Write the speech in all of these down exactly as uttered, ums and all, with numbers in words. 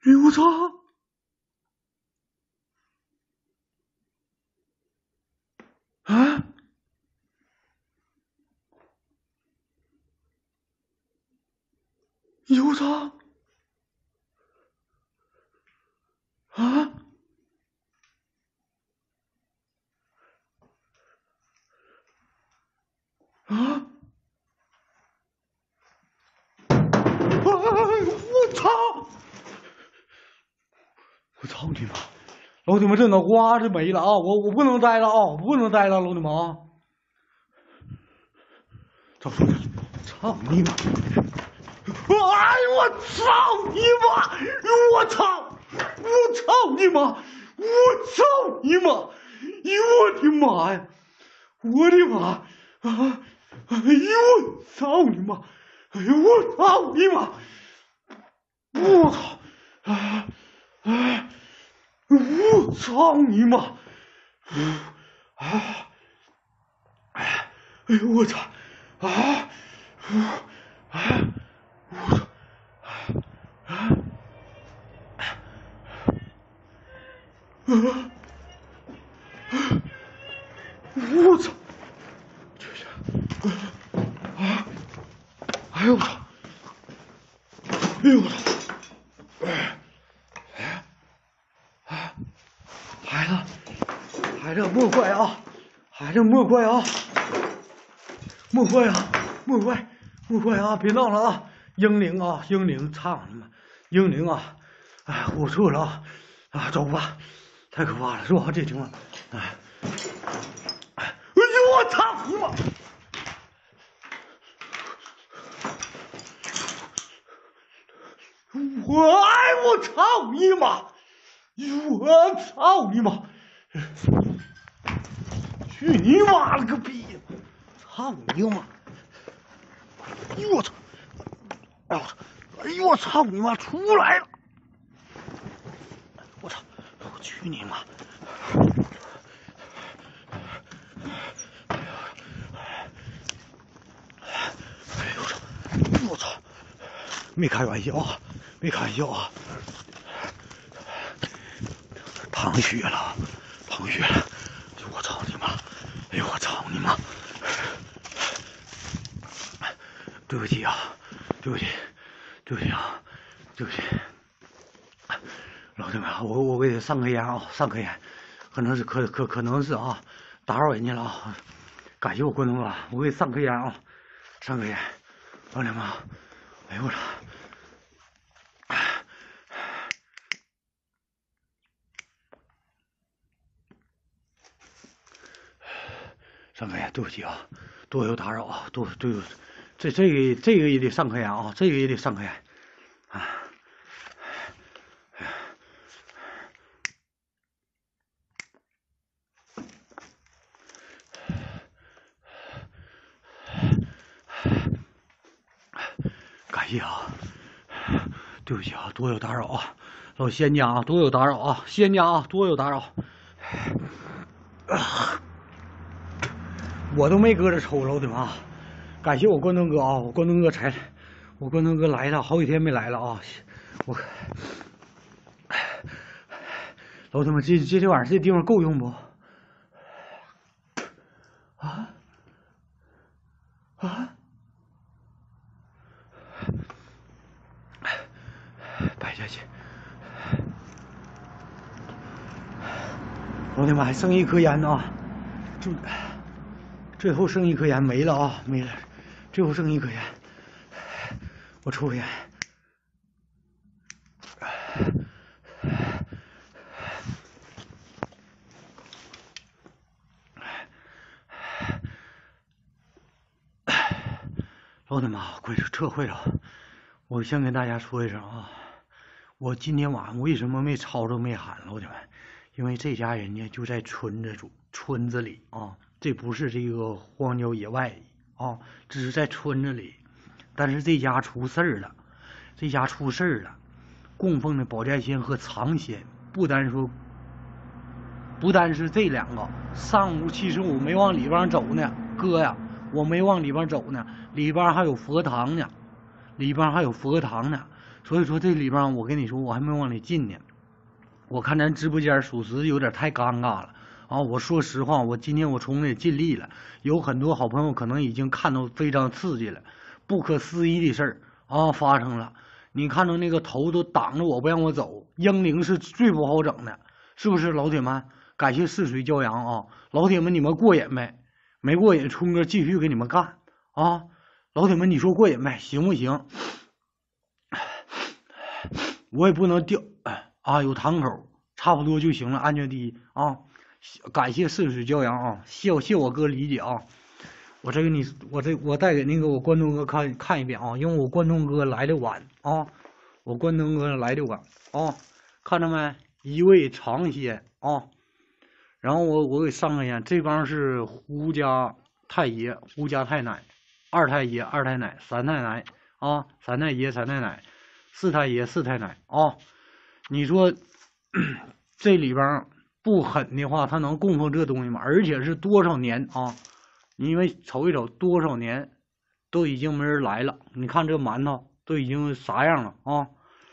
哎呦我操！啊！哎呦我操！啊！啊！我操！我操你妈！老铁们，这脑瓜子没了啊！我我不能待了啊！我不能待了，老铁们啊！操！操你妈！哎呦我操你妈！我操！我操你妈！我操你妈！哎呦我的妈呀！我的妈！啊！哎呦我操你妈！哎呦我操你妈！我操！啊啊！我操你妈！啊！哎呦我操！啊！啊！我操！啊！啊！我操！啊！哎呦我操！哎呦我操！哎！啊！孩子，孩子莫怪啊！孩子莫怪啊！莫怪啊！莫怪！莫怪啊！别闹了啊！英灵啊！英灵，操你妈！英灵啊！哎，我错了啊！啊，走吧！太可怕了，是吧？这情况，哎，哎呦我操你妈！我哎我操你妈！我操你妈！去你妈了个逼！操你妈！哎呦我操！哎我操！哎呦我操你妈！出来了！我操！我去你妈！哎呦我操！我操！没开玩笑啊！没开玩笑啊！淌血了，淌血了！哎呦我操你妈！哎呦我操你妈！对不起啊，对不起，对不起啊，对不起，老铁们，我我给他上颗烟啊，上颗烟，可能是可可可能是啊，打扰人家了啊，感谢我关东哥，我给上颗烟啊，上颗烟，老铁们，哎呦我操！上颗烟，对不起啊，多有打扰啊，多对。这这个这个也得上颗烟啊，这个也得上颗烟啊！感谢啊，对不起啊，多有打扰啊，老仙家啊，多有打扰啊，仙家啊，多有打扰。我都没搁这抽老铁们啊！感谢我关东哥啊，我关东哥才，我关东哥来了，好几天没来了啊！我，老铁们，这这这玩意儿这地方够用不？啊啊！摆下去，老铁们还剩一颗烟呢，就最后剩一颗烟没了啊，没了，最后剩一颗烟，我抽烟。老铁们，快撤回了！我先跟大家说一声啊，我今天晚上为什么没吵着没喊，老铁们？因为这家人呢就在村子住村子里啊，这不是这个荒郊野外啊，只是在村子里。但是这家出事儿了，这家出事儿了，供奉的保家仙和藏仙，不单说，不单是这两个。上午其实我没往里边走呢，哥呀。我没往里边走呢，里边还有佛堂呢，里边还有佛堂呢。 所以说这里边我跟你说，我还没往里进呢。我看咱直播间属实有点太尴尬了啊！我说实话，我今天我冲的也尽力了，有很多好朋友可能已经看到非常刺激了，不可思议的事儿啊发生了。你看到那个头都挡着我不让我走，英灵是最不好整的，是不是老铁们？感谢逝水骄阳啊！老铁们你们过瘾没？没过瘾，冲哥继续给你们干啊！老铁们你说过瘾没？行不行？我也不能掉啊，有堂口，差不多就行了，安全第一啊！感谢逝水骄阳啊，谢谢我哥理解啊！我再给你，我这我再给那个我关东哥看看一遍啊，因为我关东哥来的晚啊，我关东哥来的晚啊，看着没？一位长些啊，然后我我给上个眼，这帮是胡家太爷、胡家太奶、二太爷、二太奶、三太奶啊，三太爷、三太奶。四太爷四太奶啊，你说这里边不狠的话，他能供奉这东西吗？而且是多少年啊？因为瞅一瞅，多少年都已经没人来了。你看这馒头都已经啥样了啊？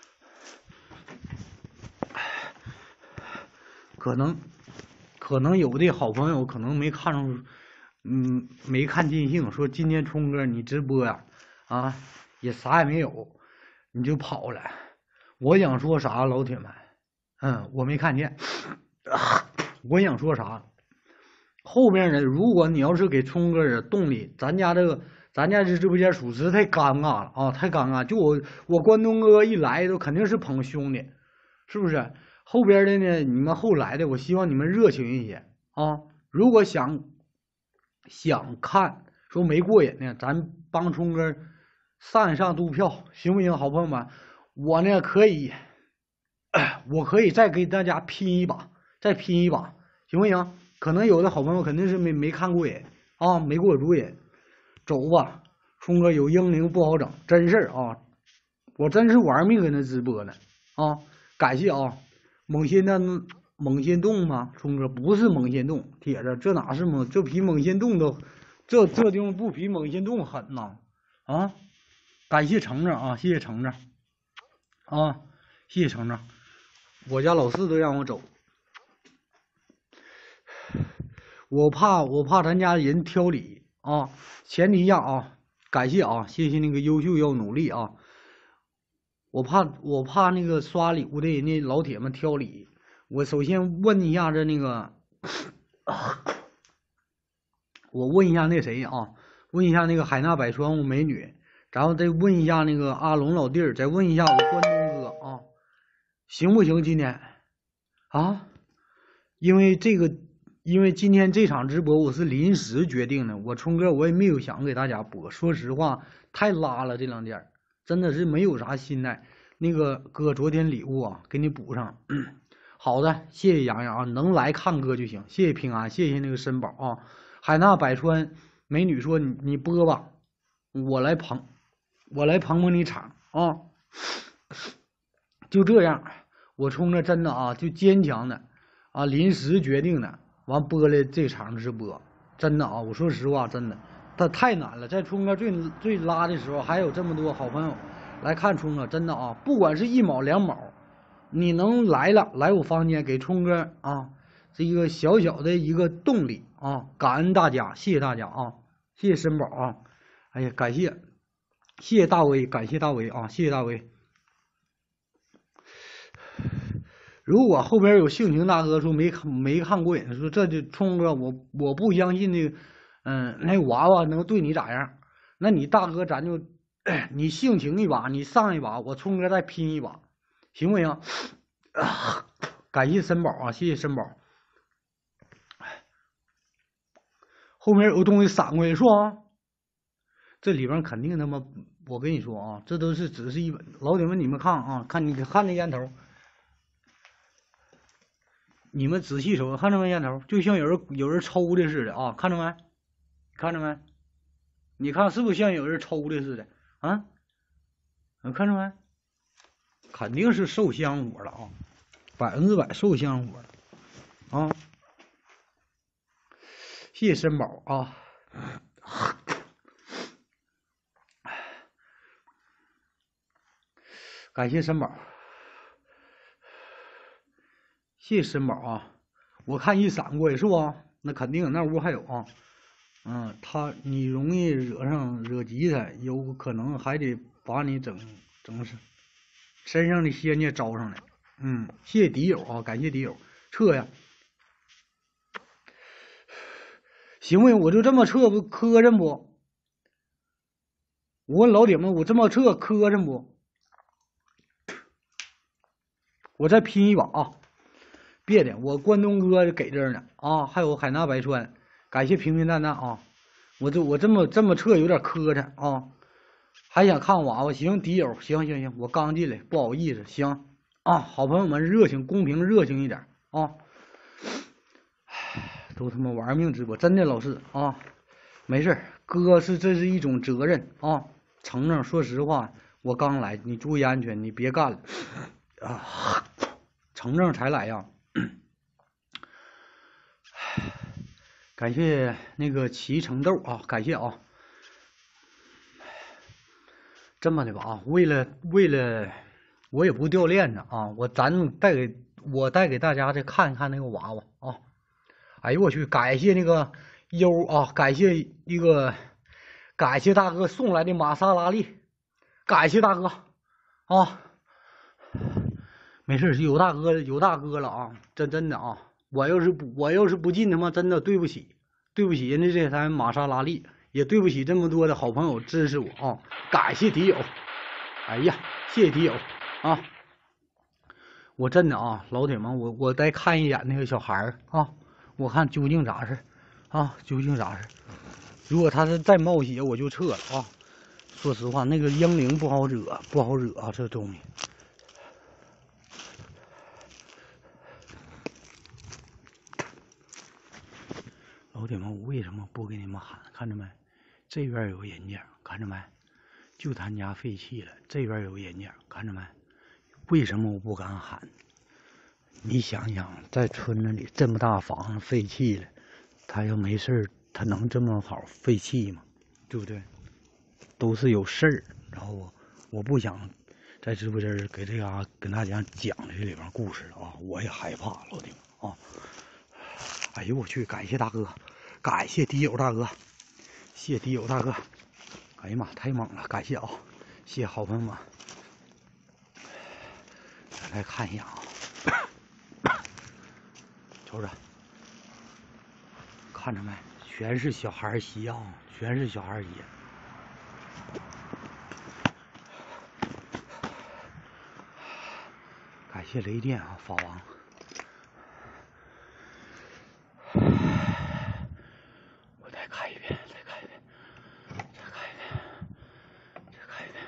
可能可能有的好朋友可能没看出，嗯，没看尽兴，说今天冲哥你直播呀，啊，也啥也没有。你就跑了，我想说啥，老铁们，嗯，我没看见。我想说啥，后边呢，如果你要是给冲哥点动力，咱家这个，咱家这直播间属实太尴尬了啊，太尴尬。就我我关东哥一来，都肯定是捧兄弟，是不是？后边的呢，你们后来的，我希望你们热情一些啊。如果想想看，说没过瘾呢，咱帮冲哥上一上度票行不行，好朋友们？我呢可以，我可以再给大家拼一把，再拼一把，行不行？可能有的好朋友肯定是没没看过瘾啊，没过主瘾，走吧，冲哥有英灵不好整，真事儿啊！我真是玩命跟他直播呢啊！感谢啊，猛心的猛心动吗？冲哥不是猛心动，铁子这哪是猛？这比猛心动都，这这地方不比猛心动狠呐啊！感谢程程啊，谢谢程程啊，谢谢程程，我家老四都让我走，我怕我怕咱家人挑理啊，前提下啊，感谢啊，谢谢那个优秀要努力啊，我怕我怕那个刷礼物的人家老铁们挑理，我首先问一下这那个，我问一下那谁啊，问一下那个海纳百川舞美女。然后再问一下那个阿龙老弟儿，再问一下我关东哥啊，行不行？今天啊，因为这个，因为今天这场直播我是临时决定的，我冲哥我也没有想给大家播，说实话太拉了这两天，真的是没有啥心态。那个哥昨天礼物啊，给你补上。好的，谢谢洋洋啊，能来看哥就行，谢谢平安，谢谢那个申宝啊，海纳百川美女说你你播吧，我来捧。我来捧捧你场啊！就这样，我冲着真的啊，就坚强的啊，临时决定的，完播了这场直播，真的啊，我说实话，真的，他太难了。在冲哥最最拉的时候，还有这么多好朋友来看冲哥，真的啊，不管是一毛两毛，你能来了来我房间给冲哥啊，这一个小小的一个动力啊，感恩大家，谢谢大家啊，谢谢申宝啊，哎呀，感谢。谢谢大威，感谢大威啊！谢谢大威。如果后边有性情大哥说没看没看过瘾，说这就冲哥我我不相信那个，嗯，那娃娃能对你咋样？那你大哥咱就你性情一把，你上一把，我冲哥再拼一把，行不行？啊、感谢申宝啊，谢谢申宝。后面有东西闪过来，是吧？这里边肯定他妈，我跟你说啊，这都是只是一本。老铁们，你们看啊，看你看那烟头，你们仔细瞅，看着没烟头，就像有人有人抽的似的啊，看着没？看着没？你看是不是像有人抽的似的啊？你看着没？肯定是受香火了啊，百分之百受香火了啊！谢谢申宝啊。 感谢申宝，谢谢申宝啊！我看一闪过也是吧？那肯定那屋还有啊。嗯，他你容易惹上惹急他，有可能还得把你整整身身上的仙家招上来。嗯，谢谢敌友啊，感谢敌友撤呀。行不行？我就这么撤不磕碜不？我问老铁们，我这么撤磕碜不？我再拼一把啊！别的，我关东哥给这儿呢啊，还有海纳百川，感谢平平淡淡啊！我这我这么这么撤有点磕碜啊！还想看娃娃？行，敌友，行行行，我刚进来，不好意思，行啊，好朋友们热情公平热情一点啊！都他妈玩命直播，真的老四啊，没事，哥是这是一种责任啊！程程，说实话，我刚来，你注意安全，你别干了啊！程程才来呀。感谢那个齐成豆啊，感谢啊。这么的吧啊，为了为了我也不掉链子啊，我咱带给我带给大家再看一看那个娃娃啊。哎呦我去，感谢那个优啊，感谢那个感谢大哥送来的玛莎拉蒂，感谢大哥啊。没事，有大哥有大哥了啊，真真的啊。我要是不我要是不进他妈真的对不起，对不起人家这台玛莎拉蒂，也对不起这么多的好朋友支持我啊！感谢敌友，哎呀，谢谢敌友啊！我真的啊，老铁们，我我再看一眼那个小孩儿啊，我看究竟咋事啊？究竟咋事？如果他是再冒血，我就撤了啊！说实话，那个英灵不好惹，不好惹啊，这东西。老铁们，我为什么不给你们喊？看着没？这边有人家，看着没？就他家废弃了，这边有人家，看着没？为什么我不敢喊？你想想，在村子里这么大房子废弃了，他要没事他能这么好废弃吗？对不对？都是有事儿，然后我我不想在直播间给这嘎跟大家讲这里边故事啊，我也害怕，老铁们啊！哎呦我去，感谢大哥，感谢敌友大哥，谢谢敌友大哥，哎呀妈，太猛了，感谢啊，谢谢好朋友们，咱来看一眼啊，瞅瞅，看着没？全是小孩鞋啊，全是小孩鞋。感谢雷电啊，法王。我再看一遍，再看一遍，再看一遍，再看一遍。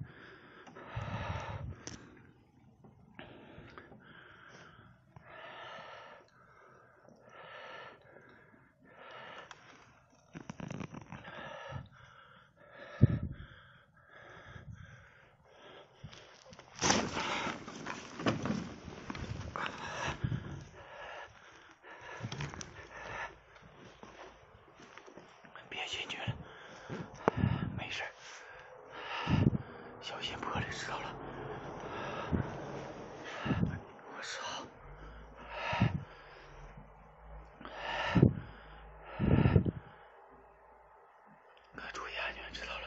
别进去了，没事，小心玻璃，知道了。我操！可注意安全，知道了。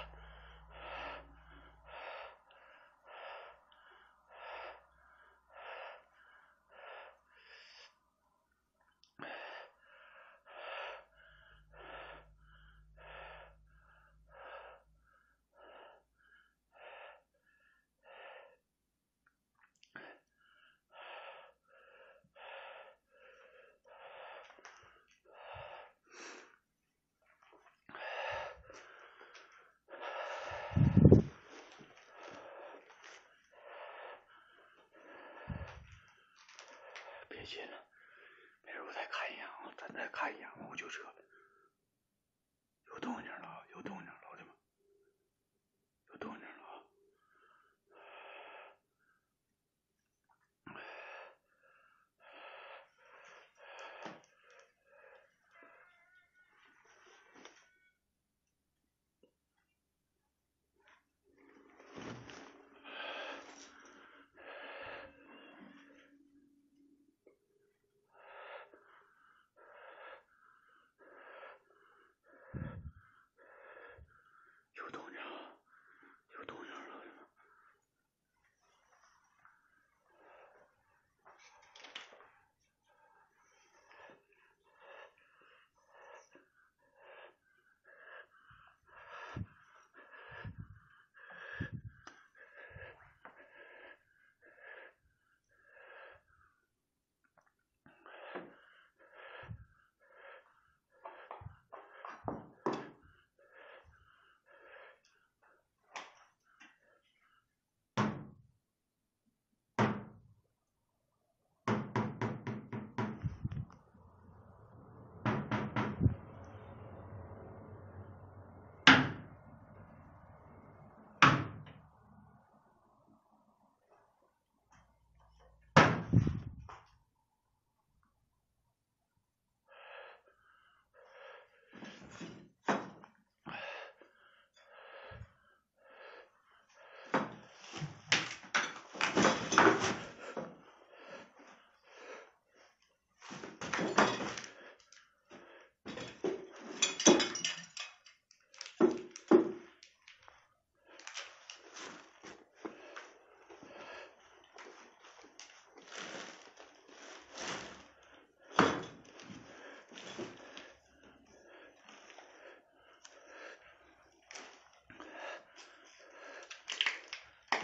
别进了，没事，我再看一眼啊，咱再看一眼，我就撤了。有动静了，有动静了，老铁们，有动静了啊！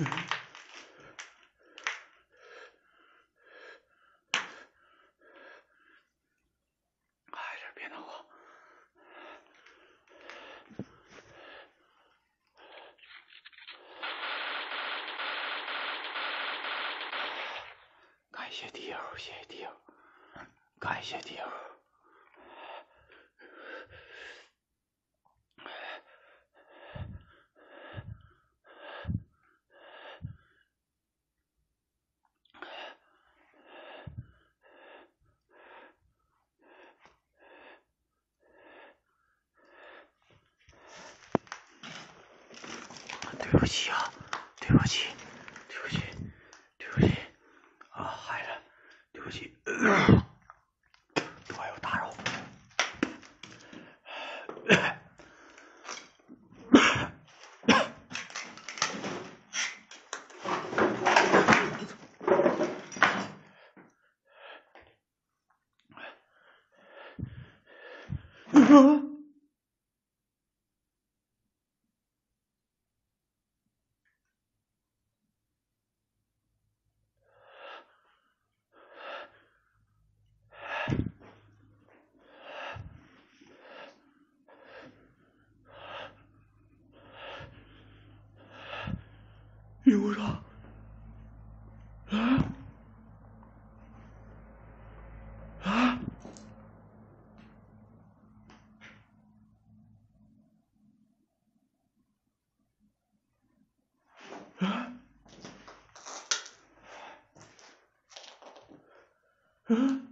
孩子，别难过。感谢地友，谢谢地友，感谢地友。对不起啊，对不起，对不起，对不起啊，孩子，对不起，多有打扰。刘子，啊啊！啊！嗯。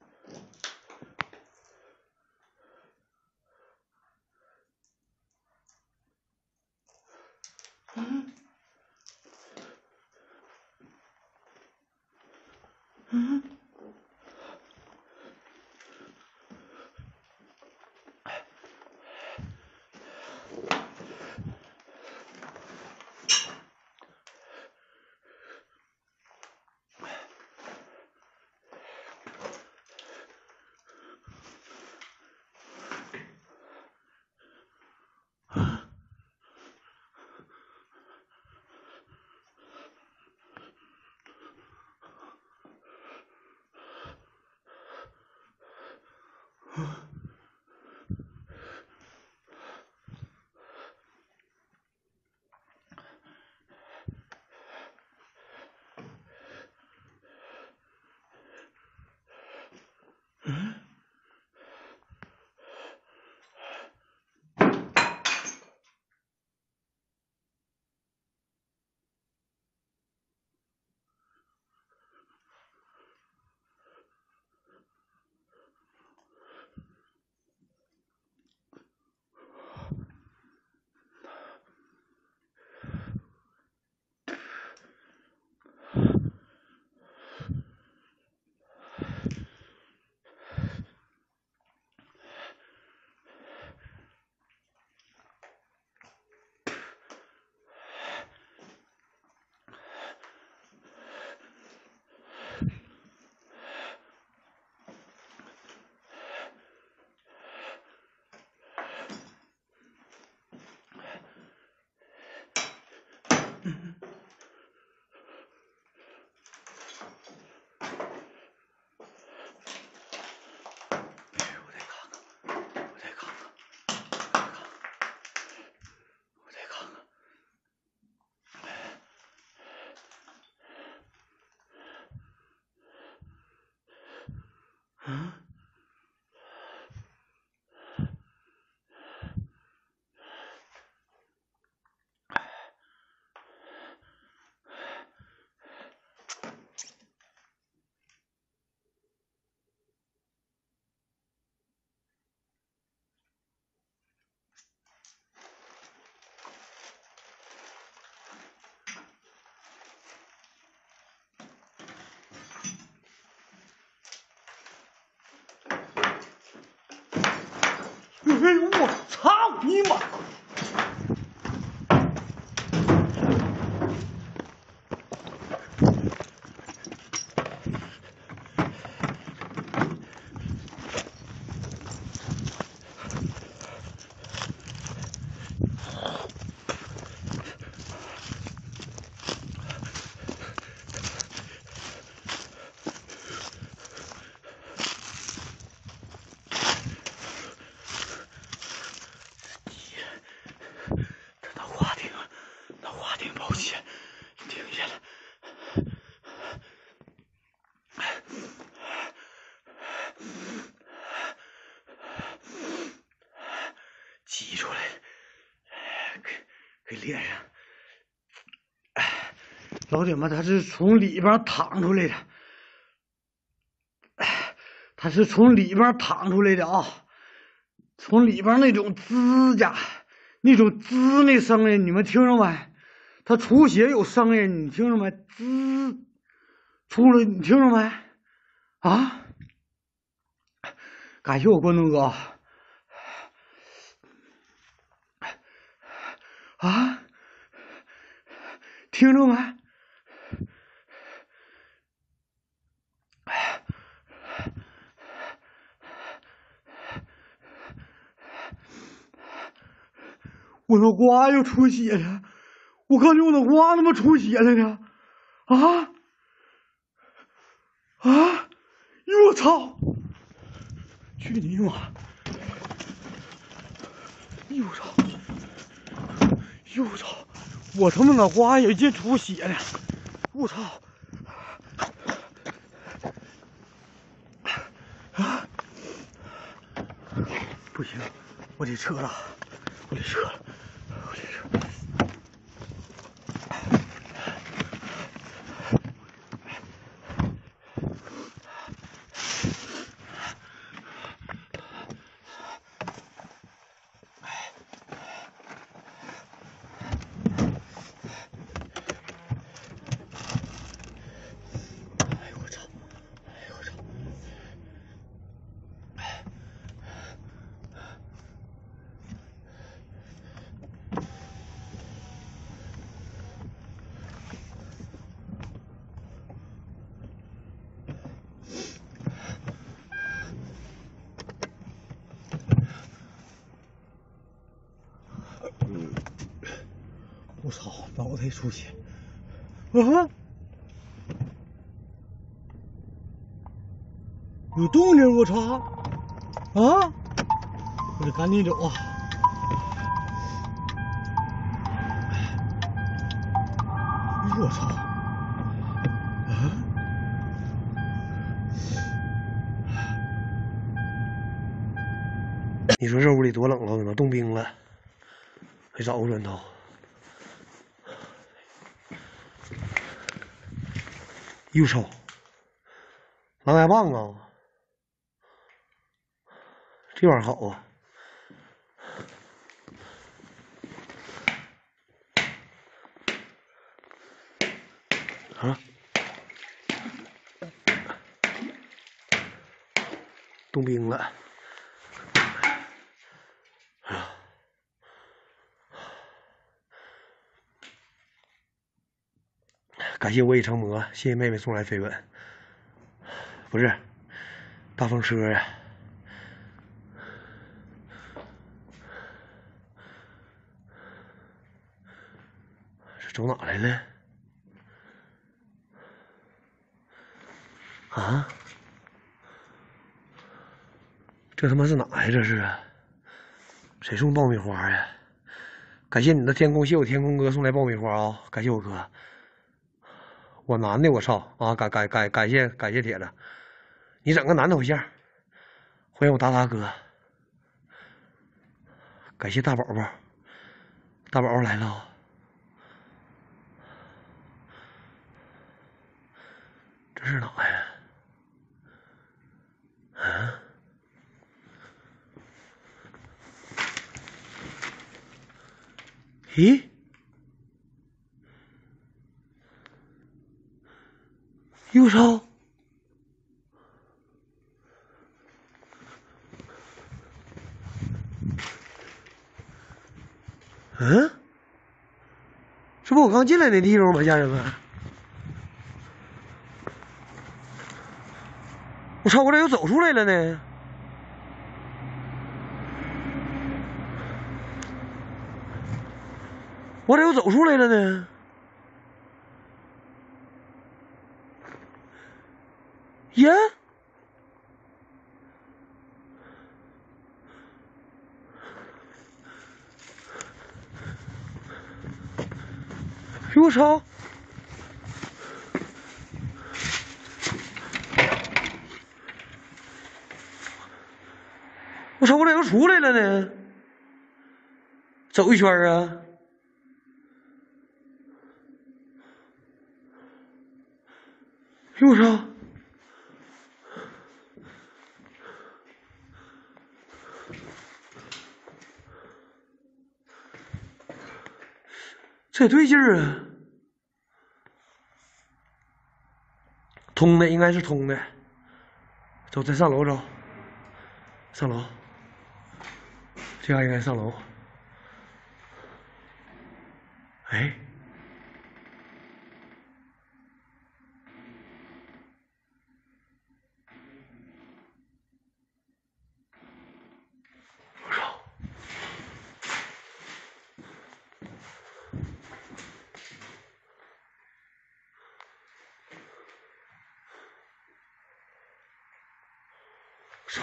嗯。嗯。嗯。哎呦我操你妈！ 老铁们，它是从里边淌出来的，它是从里边淌出来的啊！从里边那种滋家，那种滋那声音，你们听着没？它出血有声音，你听着没？滋出来，你听着没？啊！感谢我关东哥啊！听着没？我的瓜又出血了，我感觉我的瓜他妈出血了呢！啊啊！哟我操！去你妈！哟我操！哟我操！我他妈脑瓜也进出血了！我操！啊！不行，我得撤了，我得撤了。我操，脑袋出血！啊！有动静！我操！啊！我得赶紧走啊！我操！啊！你说这屋里多冷了，都冻冰了，还找个砖头。右手，狼牙棒啊！这玩意儿好啊！啊！冻冰了。感谢我已成魔，谢谢妹妹送来飞吻。不是，大风车呀、啊。这走哪来了？啊？这他妈是哪呀？这是？谁送爆米花呀？感谢你的天空谢我天空哥送来爆米花啊、哦！感谢我哥。我男的，我操啊！感感感感谢感谢铁子，你整个男头像，欢迎我达达哥，感谢大宝宝，大宝宝来了，这是哪呀？啊？咦？右手，嗯，这不我刚进来那地方吗，家人们？我操，我咋又走出来了呢？我咋又走出来了呢？呀？我操！我操！我咋又出来了呢？走一圈啊！ 右手。这对劲儿啊！通的应该是通的。走，再上楼走。上楼。这样应该上楼。哎。我操！手，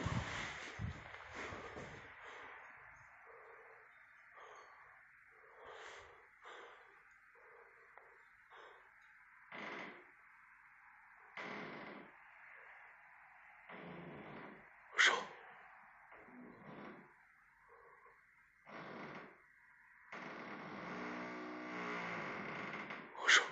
手，我手。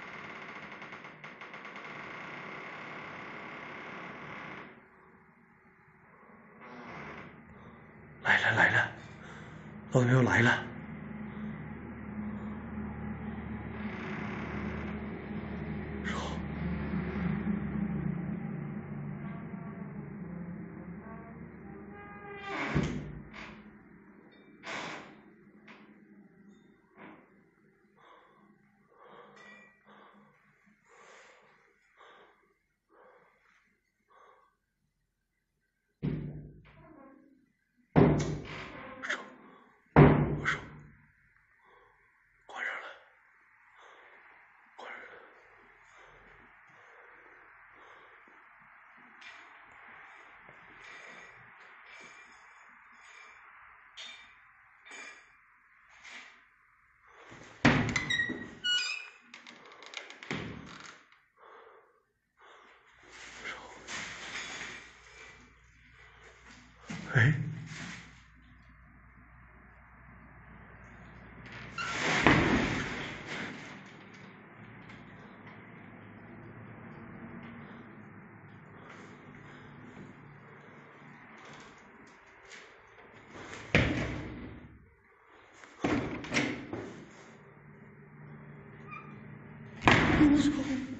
来了来了，老牛来了。手。哎，我操！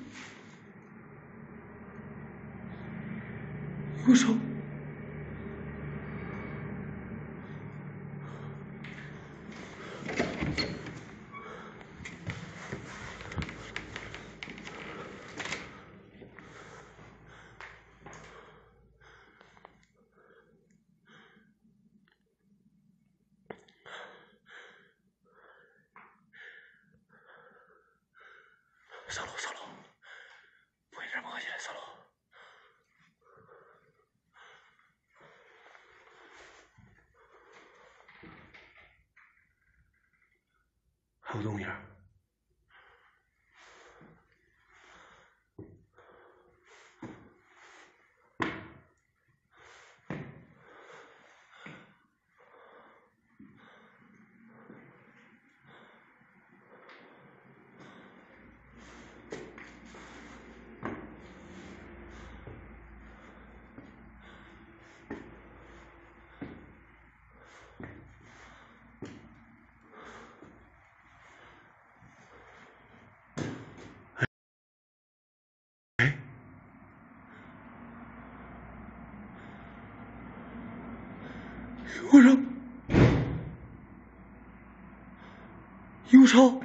我操！上楼上楼，不会这忙起来上楼。还有动静。我操！右超！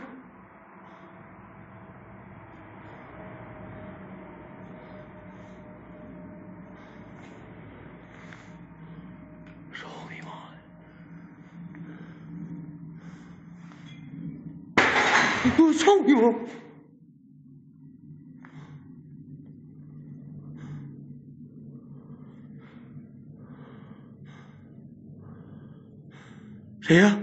操你妈的！我操你妈！谁呀？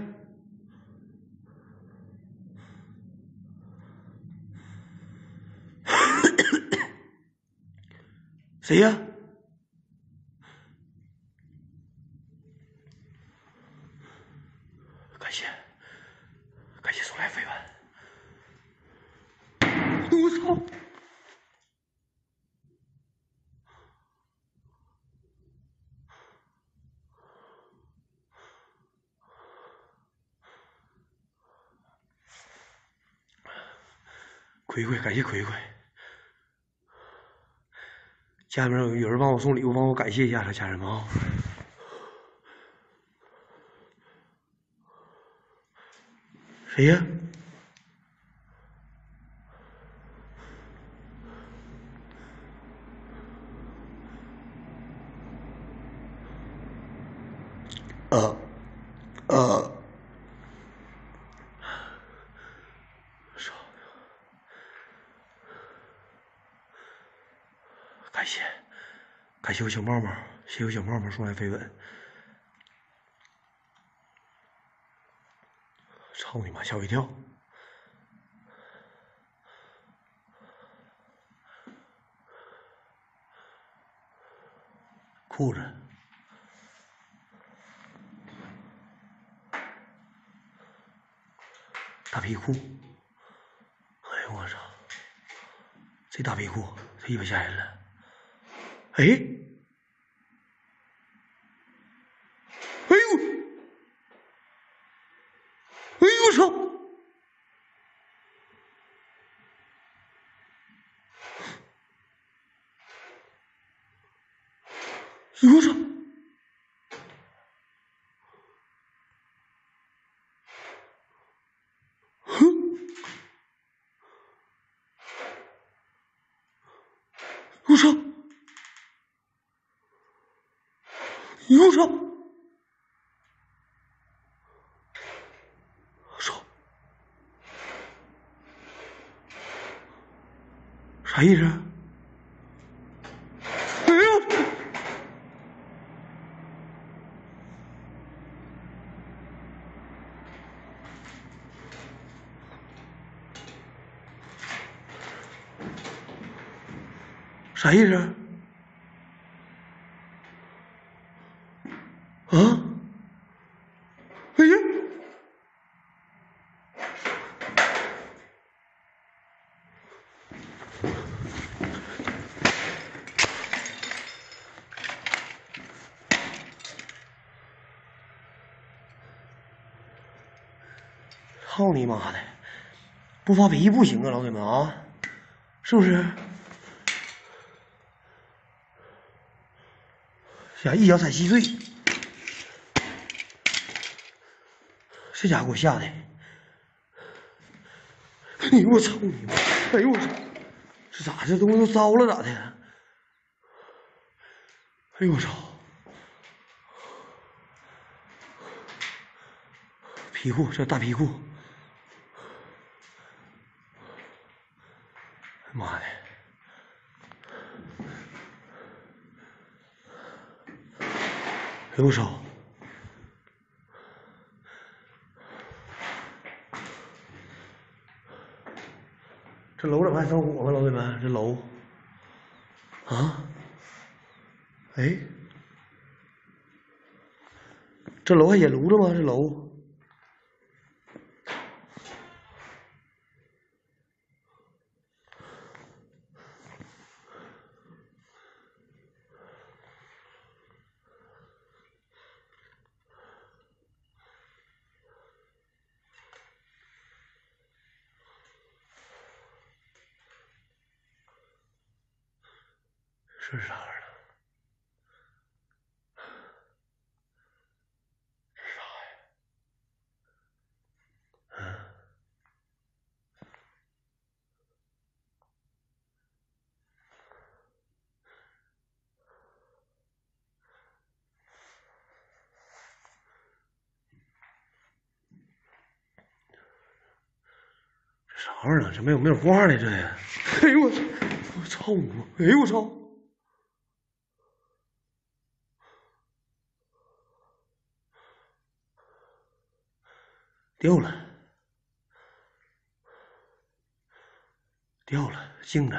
谁呀？感谢，感谢送来飞丸。我操！ 葵葵，感谢葵葵。家里面有有人帮我送礼物，帮我感谢一下他家人们啊。谁呀？呃，呃，少，感谢，感谢我小帽帽，谢谢我小帽帽送来飞吻。操你妈！吓我一跳。裤子。大皮裤，哎呦我操！这大皮裤，这鸡巴吓人了。哎，哎呦，哎呦我操！哎呦我操！我操！我操！我操！啥意思？哎呦！啥意思？啊？哎呀！操你妈的！不发脾气不行啊，老铁们啊，是不是？想一脚踩稀碎，这家伙给我吓的！哎呦我操你妈！哎呦我操！这咋这东西都糟了咋的？哎呦我操！皮裤，这大皮裤！妈的！哎呦我操！这楼怎么还生火吗，老铁们？这楼啊？哎，这楼还引炉子吗？这楼？是啥玩意儿？是啥呀？嗯。这啥玩意儿？这没有没有画呢？这呀！哎呦我操！我操你妈！哎呦我操！掉了，掉了，镜子。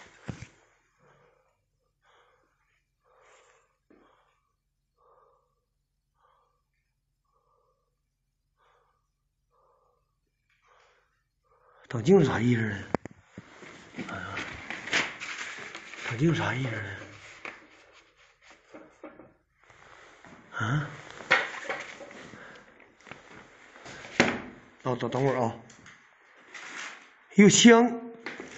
等镜啥意思呢？哎呀，等镜啥意思呢？啊？等等等会儿啊！有枪，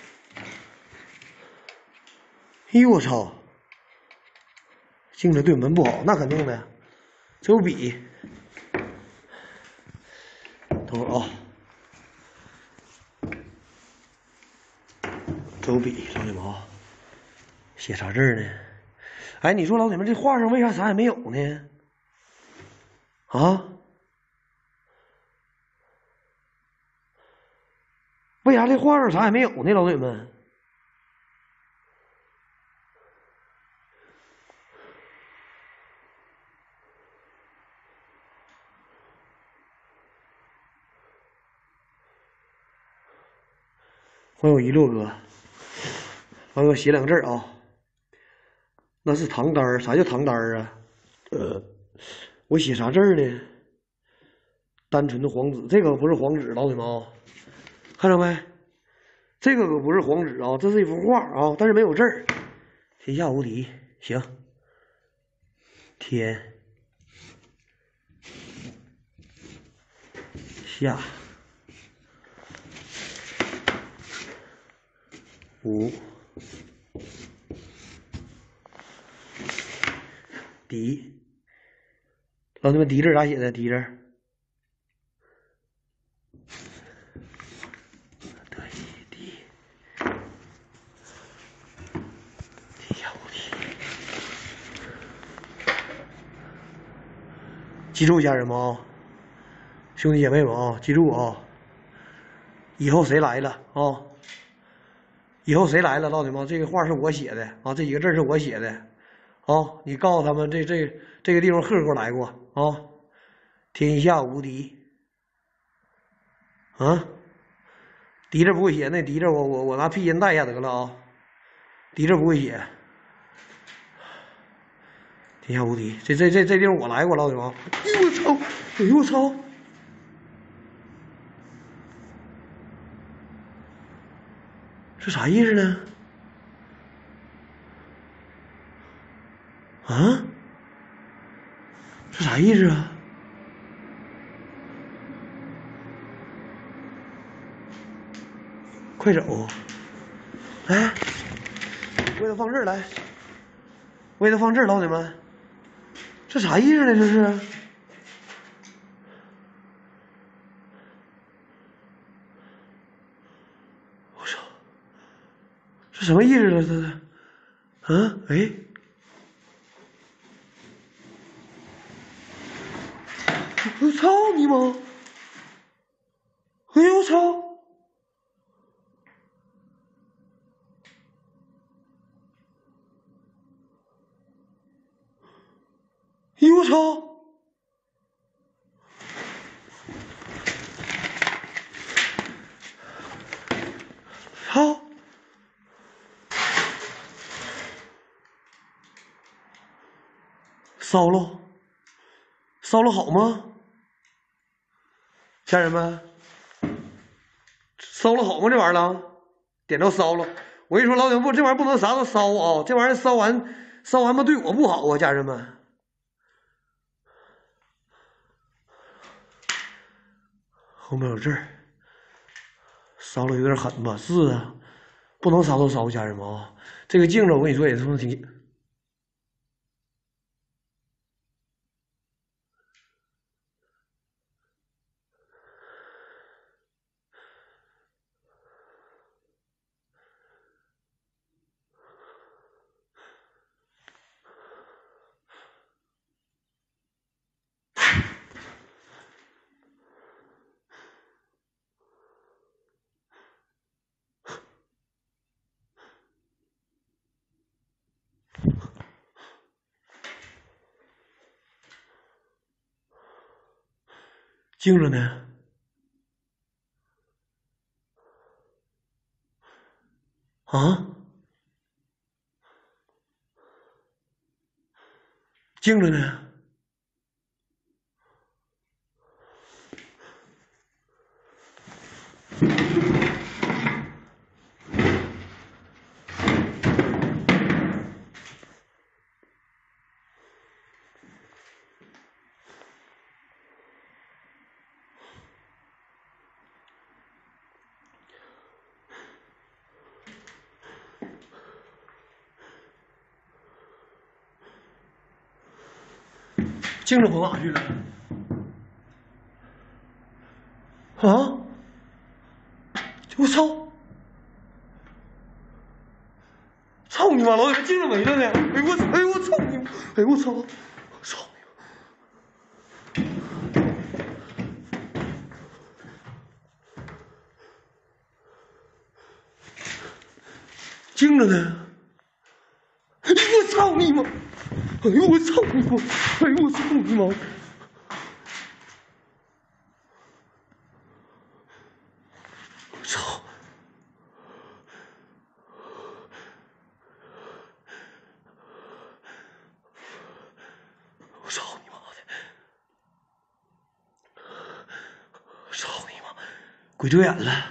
哎呦我操！镜子对门不好，那肯定的。这有笔，等会儿啊，这有笔，老铁们啊，写啥字呢？哎，你说老铁们，这画上为啥啥也没有呢？啊？为啥这画上啥也没有呢，老铁们？欢迎我一六哥，完我写两个字啊，那是唐单儿，啥叫唐单儿啊？呃，我写啥字呢？单纯的黄纸，这个不是黄纸，老铁们啊，看着没？这个可不是黄纸啊，这是一幅画啊，但是没有字儿。天下无敌，行。天下无敌，老铁们，敌字咋写的？敌字。对敌，天下无敌。记住，家人们啊，兄弟姐妹们啊，记住啊，以后谁来了啊？以后谁来了，老铁们，这个画是我写的啊，这几个字是我写的啊。你告诉他们，这这这个地方赫哥来过啊，天下无敌啊。敌字不会写，那敌字我我我拿拼音带一下得了啊。敌字不会写，天下无敌。这这这这地方我来过，老铁们。哎呦我操！哎呦我操！这啥意思呢？啊？这啥意思啊？快走！来，为了放这儿来，为了放这儿，老铁们，这啥意思呢？这是？我操！这什么意思啊？这是？啊？哎？我操你妈！哎呦我操！哎呦我操！操！烧了，烧了好吗？家人们，烧了好吗？这玩意儿点到烧了。我跟你说，老铁们，这玩意儿不能啥都烧啊！这玩意儿烧完，烧完吧对我不好啊，家人们。后面有字儿，烧了有点狠吧？是啊，不能啥都烧，家人们啊！这个镜子我跟你说也是挺。镜子呢？啊？镜子呢？ 精神跑哪去了？啊！我操！操你妈！老铁，精神没了呢！哎我，哎我操你！哎我操！操你妈！精着呢！哎我操你妈！哎呦我操你妈！哎呦我操你妈！我操！我操你妈的！我操你妈！鬼遮眼了！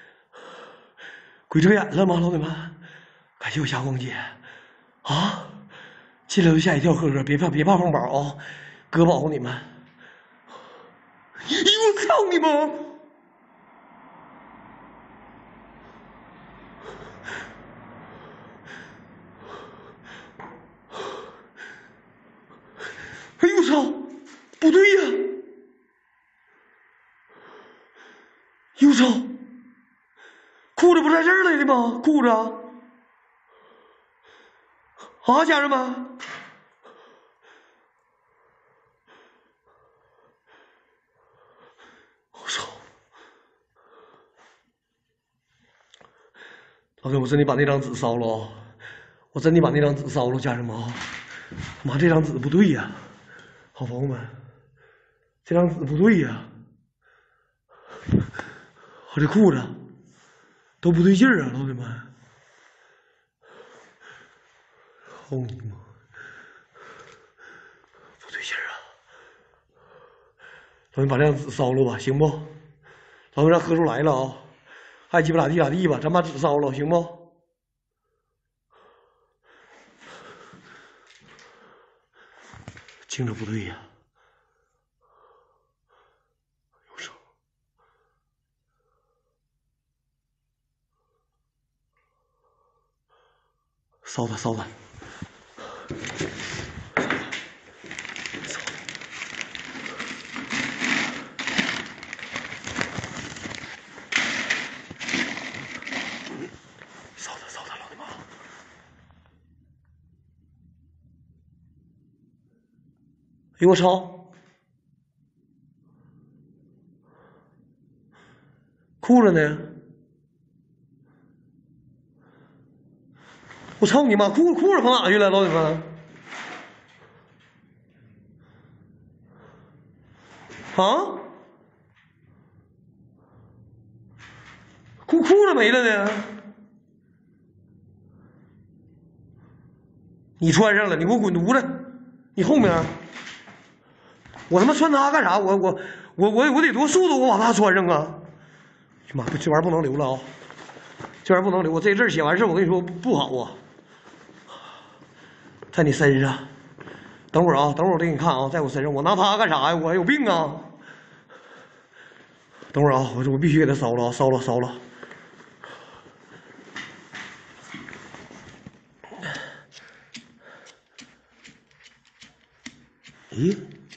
鬼遮眼了吗，老铁们？感谢我霞光姐啊！进来就吓一跳，呵呵，别怕别怕碰宝啊，哥保护你们！哎呦我操你妈！哎呦我操！不对呀！哎呦我操！裤子不在这儿来的吗？裤子啊，啊家人们！我操！老铁，我真的把那张纸烧了啊！我真的把那张纸烧了，家人们啊！妈，这张纸不对呀！好朋友们，这张纸不对呀！我这裤子都不对劲儿啊，老铁们！操你妈！不对劲儿啊！咱们把这张纸烧了吧，行不？老铁，让何叔来了啊！爱鸡巴咋地咋地吧，咱把纸烧了，行不？听着不对呀！有声，烧它烧它，烧它烧它，老他妈！哎呦我操！裤子呢？我操你妈！裤裤子跑哪去了，老铁们？啊？裤裤子没了呢？你穿上了，你给我滚犊子！你后面，我他妈穿它干啥？我我我我我得多速度，我把它穿上啊！妈，这玩意儿不能留了啊！这玩意儿不能留，我这字写完事，我跟你说不不好啊，在你身上。等会儿啊，等会儿我给你看啊，在我身上，我拿它干啥呀？我有病啊！等会儿啊，我我必须给它烧了，烧了烧了。咦？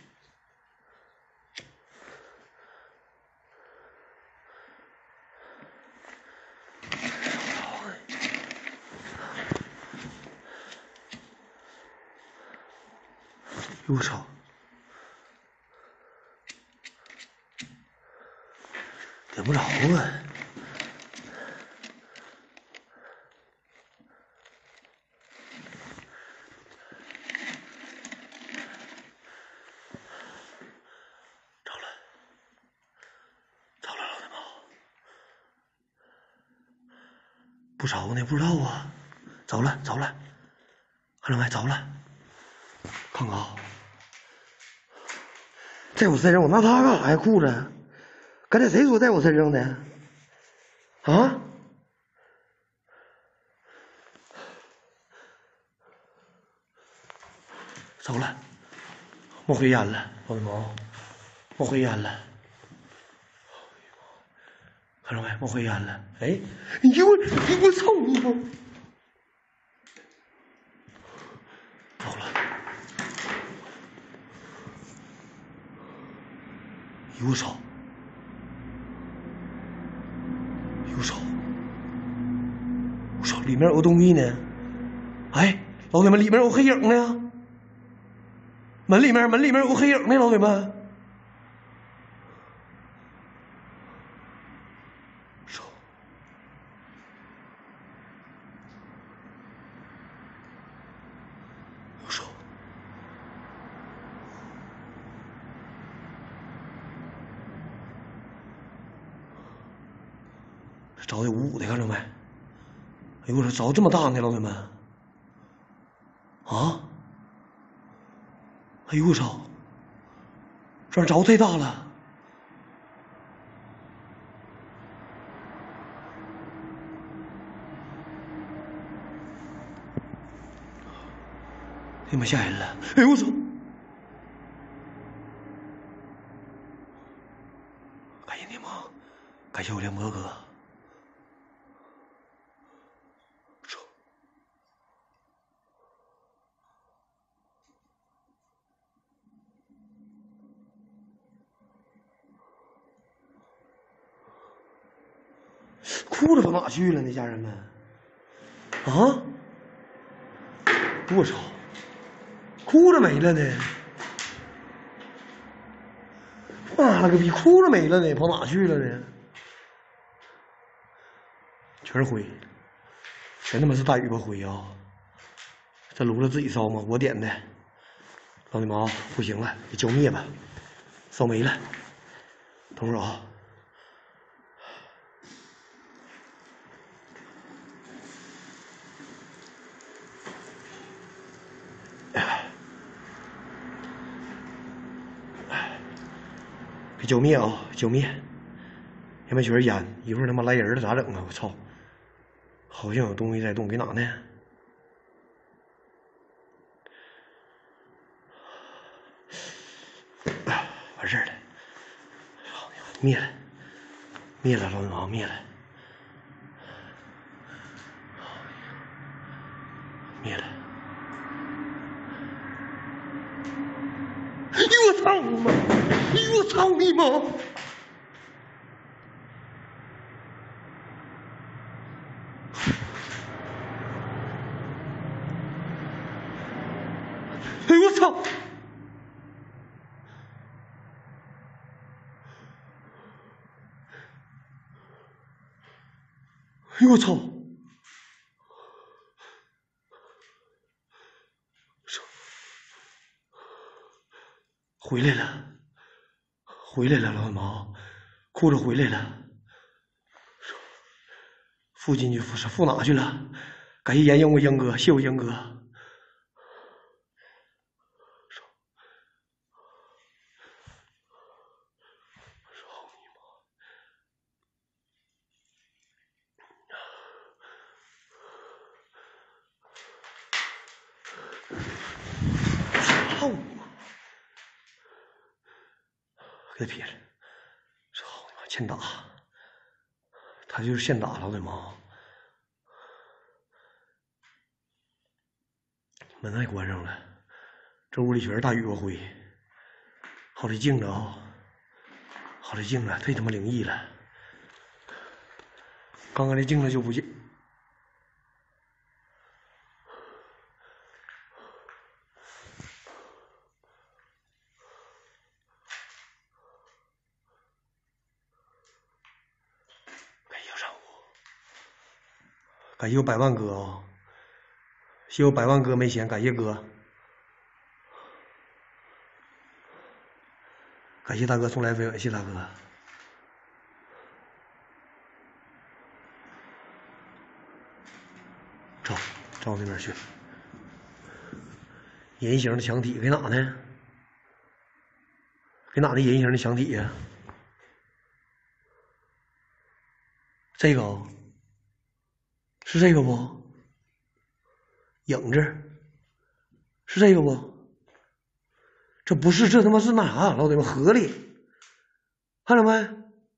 我操！点不着啊！着了，着了，老他妈！不着呢，不知道啊。着了，着了，看着没？着了。看看啊，在我身上，我拿它干啥呀？裤子？刚才谁说在我身上的？啊？着了，冒黑烟了，老铁们啊，冒黑烟了，看着没？冒黑烟了。哎，哎呦我，哎我操你妈！着了， 呦我操！哎呦我操！我操，里面有个东西呢！哎，老铁们，里面有黑影呢！门里面，门里面有个黑影呢，老铁们。操！我操！着的捂捂的，看着没？哎呦我操，着这么大呢，老铁们！啊！哎呦我操！这着太大了！哎呀妈，吓人了！哎呦我操！感谢你们，感谢我连魔哥。操！裤子跑哪去了呢，家人们？啊！我操！裤子没了呢！妈了个逼，裤子没了呢，跑哪去了呢？全是灰，全他妈是大尾巴灰啊！这炉子自己烧吗？我点的。老铁们啊，不行了，给浇灭吧，烧没了。等会儿啊。给浇灭啊！浇灭！前面全是烟，一会儿他妈来人了咋整啊？我操！好像有东西在动，给哪呢？完事儿了，灭了，灭了，老铁们，灭了，灭了！哎呦我操你妈！哎呦我操你妈！哎呦我操！哎呦我操！回来了，回来了，老铁们，裤子回来了。附进去附是附哪去了？感谢烟英我英哥，谢我英哥。操你妈！给他撇了，操你妈！欠打，他就是现打，老铁们。门还关上了，这屋里全是大尾巴灰。好的镜子啊，好的镜子，太他妈灵异了。刚刚那镜子就不见。感谢上午，感谢我百万哥啊！谢我百万哥没钱，感谢哥，感谢大哥送来飞，感谢大哥。走，走那边去。人形的墙体给哪呢？给哪的人形的墙体呀、啊？这个啊，是这个不？影子是这个不？这不是，这他妈是那啥，老铁们，河里，看着没？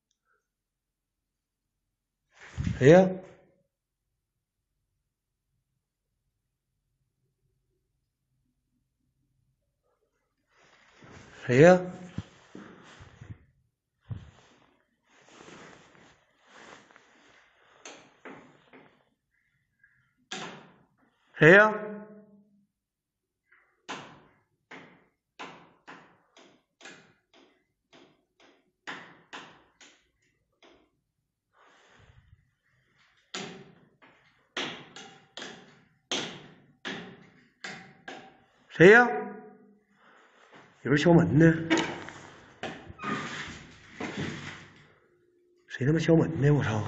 谁呀？谁呀？ 谁呀？谁呀？有人敲门呢。谁他妈敲门呢？我操！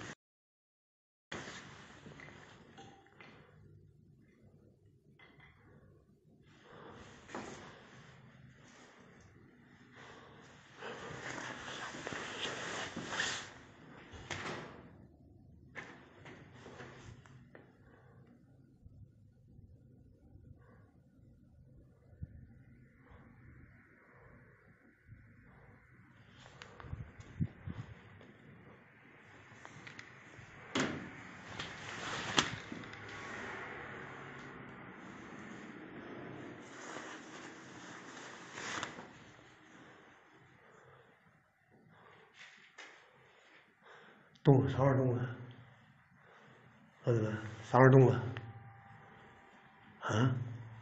动了，啥玩意儿动了？老铁们，啥玩意儿动了？啊？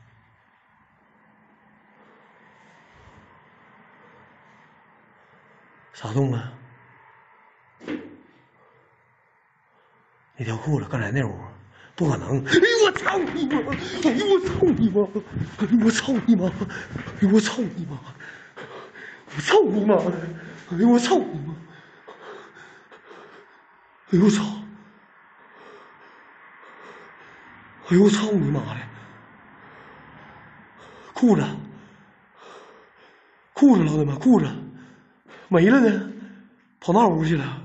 啥动了？那条裤子刚才那屋，不可能！哎呦我操你妈！哎呦我操你妈！哎呦我操你妈！哎呦我操你妈！我操你妈的！哎呦我操你妈！哎呦我操！哎呦我操你妈的！裤子，裤子，老铁们，裤子没了呢，跑那屋去了，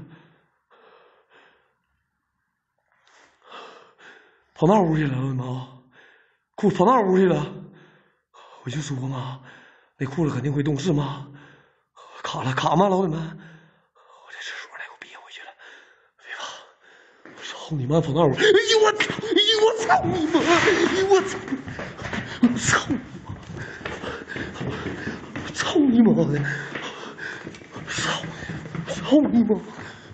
跑那屋去了，老铁们啊，裤子跑那屋去了，我就说嘛，那裤子肯定会动，是吗？卡了，卡吗，老铁们？我在厕所来，我憋回去了，别怕！我操你妈，跑那屋！哎呦我操！哎呦我操你妈！哎呦我操！我操你妈！我操你妈的！操！操你妈！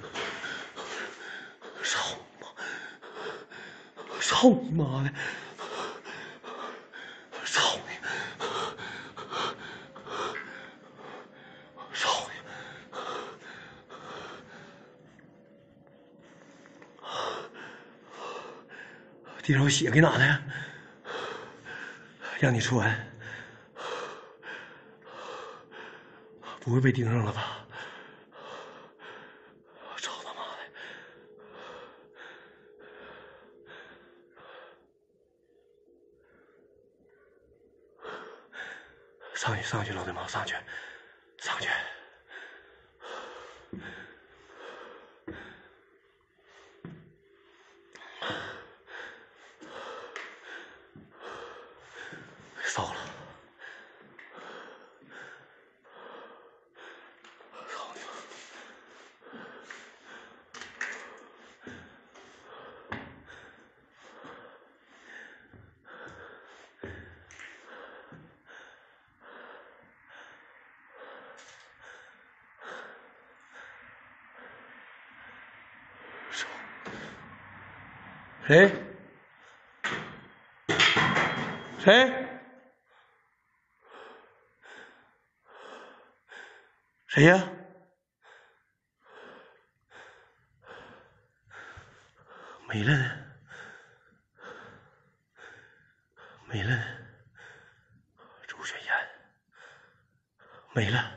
操你妈！操你妈的！操你！操你！地上有血，给哪的？让你穿，不会被盯上了吧？操他妈的！上去，上去，老铁们，上去，上去！烧了！操你妈！谁？谁？谁呀？没了呢，没了呢，周雪岩没了，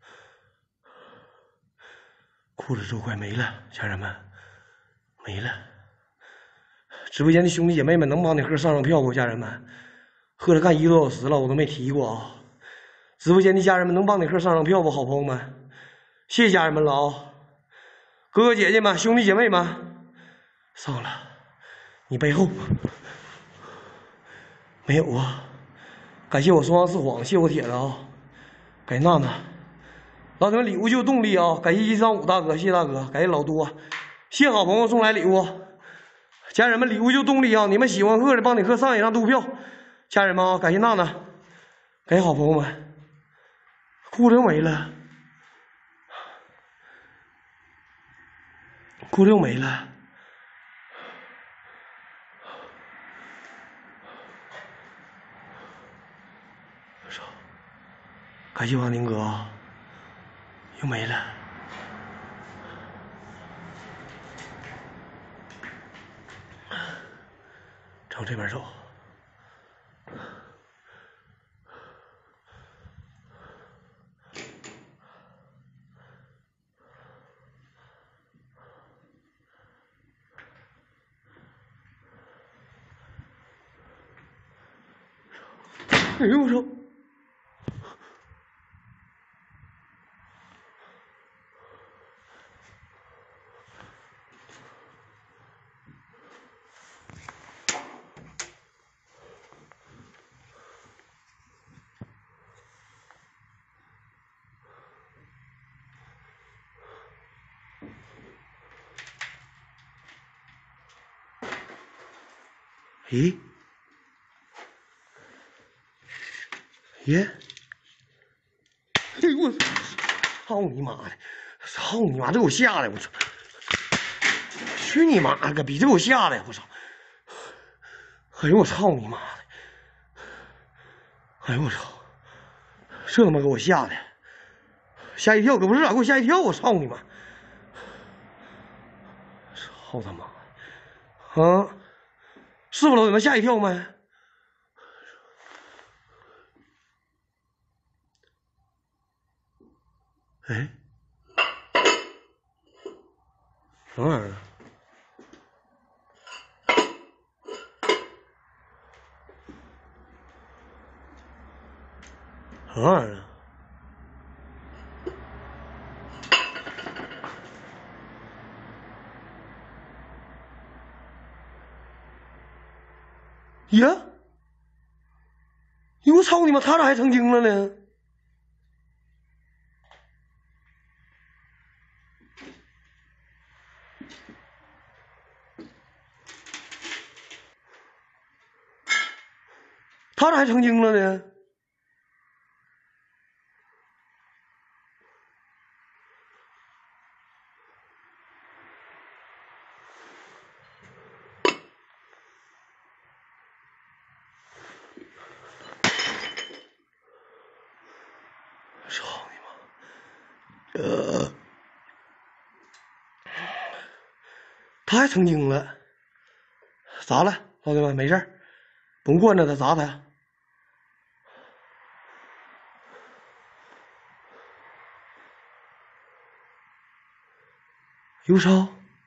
裤子都快没了，家人们，没了。直播间的兄弟姐妹们，能帮你贺上上票不？家人们，贺了干一个多小时了，我都没提过啊。直播间的家人们，能帮你贺上上票不？好朋友们，谢谢家人们了啊！哥哥姐姐们，兄弟姐妹们，上了，你背后没有啊？感谢我双阳四晃，谢我铁子啊！感谢娜娜，老铁们礼物就有动力啊！感谢一三五大哥，谢谢大哥，感谢老多，谢谢好朋友送来礼物。家人们，礼物就动力啊！你们喜欢贺的，帮你贺上一张渡票。家人们啊，感谢娜娜，感谢好朋友们。裤子又没了，裤子又没了， 操！感谢王宁哥啊，又没了。朝这边走。哎呦我操！咦？耶！哎呦我操！操你妈的！操你妈！这给我吓的！我操！去你妈个逼！这给我吓的！我操！哎呦我操你妈的！哎呦我操！这他妈给我吓的，吓一跳！可不是咋给我吓一跳！我操你妈！操他妈！啊！是不老铁们吓一跳没？哎，什么玩意儿？什么玩意儿？呀！哟，我操你妈！他咋还成精了呢？他咋还成精了呢？操你妈！呃，他还成精了？咋了，老铁们？没事儿，不用惯着他，砸他。忧超，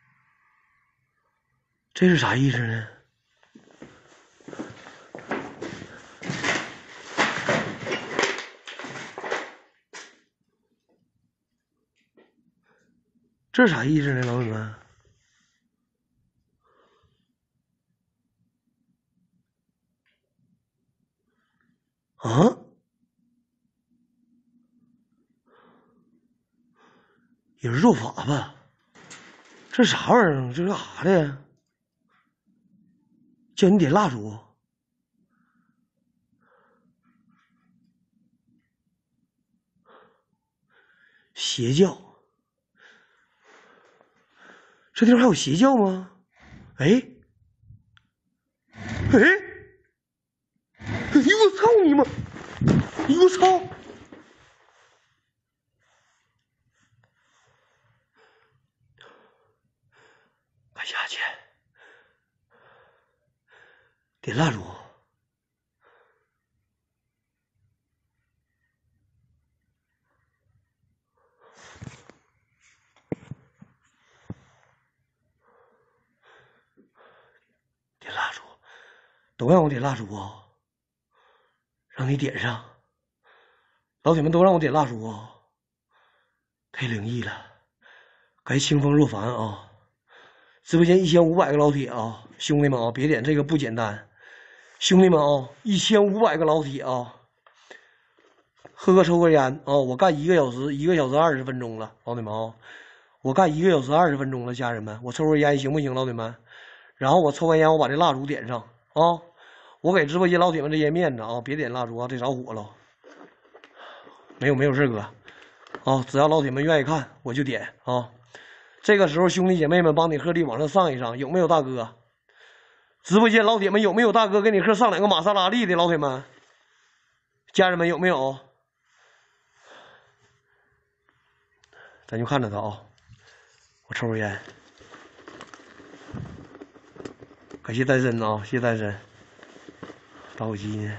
这是啥意思呢？这是啥意思呢，老铁们？啊？也是做法吧？这啥玩意儿？这是干啥的？叫你点蜡烛？邪教？这地方还有邪教吗？哎，哎，哎呦我操你妈！哎呦我操！快下去，点蜡烛。点蜡烛，都让我点蜡烛啊！让你点上，老铁们都让我点蜡烛啊！太灵异了，该清风若凡啊！直播间一千五百个老铁啊，兄弟们啊，别点这个不简单，兄弟们啊，一千五百个老铁啊，喝个抽个烟啊！我干一个小时，一个小时二十分钟了，老铁们啊，我干一个小时二十分钟了，家人们，我抽根烟行不行，老铁们？然后我抽完烟，我把这蜡烛点上啊！我给直播间老铁们这些面子啊，别点蜡烛啊，这着火了。没有没有事哥啊，只要老铁们愿意看，我就点啊。这个时候兄弟姐妹们帮你鹤立往上上一上，有没有大哥？直播间老铁们有没有大哥给你鹤上两个玛莎拉蒂的？老铁们， 家人们有没有？咱就看着他啊，我抽根烟。感谢单身啊，谢谢单身。打火机呢？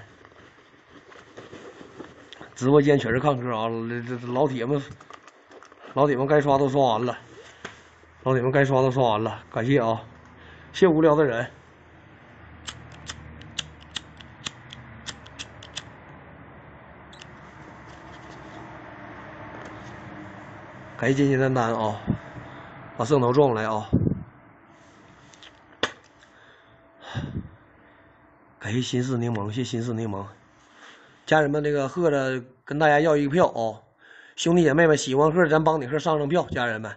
直播间全是看客啊，这这老铁们，老铁们该刷都刷完了，老铁们该刷都刷完了，感谢啊，谢谢无聊的人。感谢简简单单啊，把摄像头转过来啊！感谢心似柠檬，谢谢心似柠檬。家人们，这个贺着跟大家要一个票啊！兄弟姐妹们喜欢贺，咱帮你贺上上票，家人们。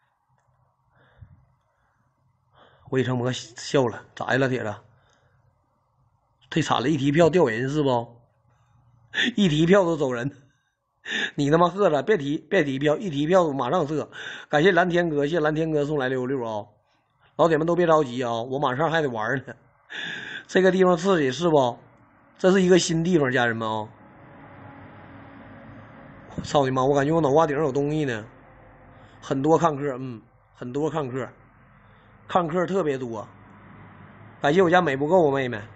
魏成魔笑了，咋的了，铁子？忒惨了，一提票掉人是不？一提票都走人。你他妈喝了，别提别提票，一提票马上撤。感谢蓝天哥，谢谢蓝天哥送来六六啊！老铁们都别着急啊，我马上还得玩呢。这个地方刺激是不？这是一个新地方，家人们啊！我操你妈！我感觉我脑瓜顶上有东西呢，很多看客，嗯，很多看客，看客特别多。感谢我家美不够我妹妹。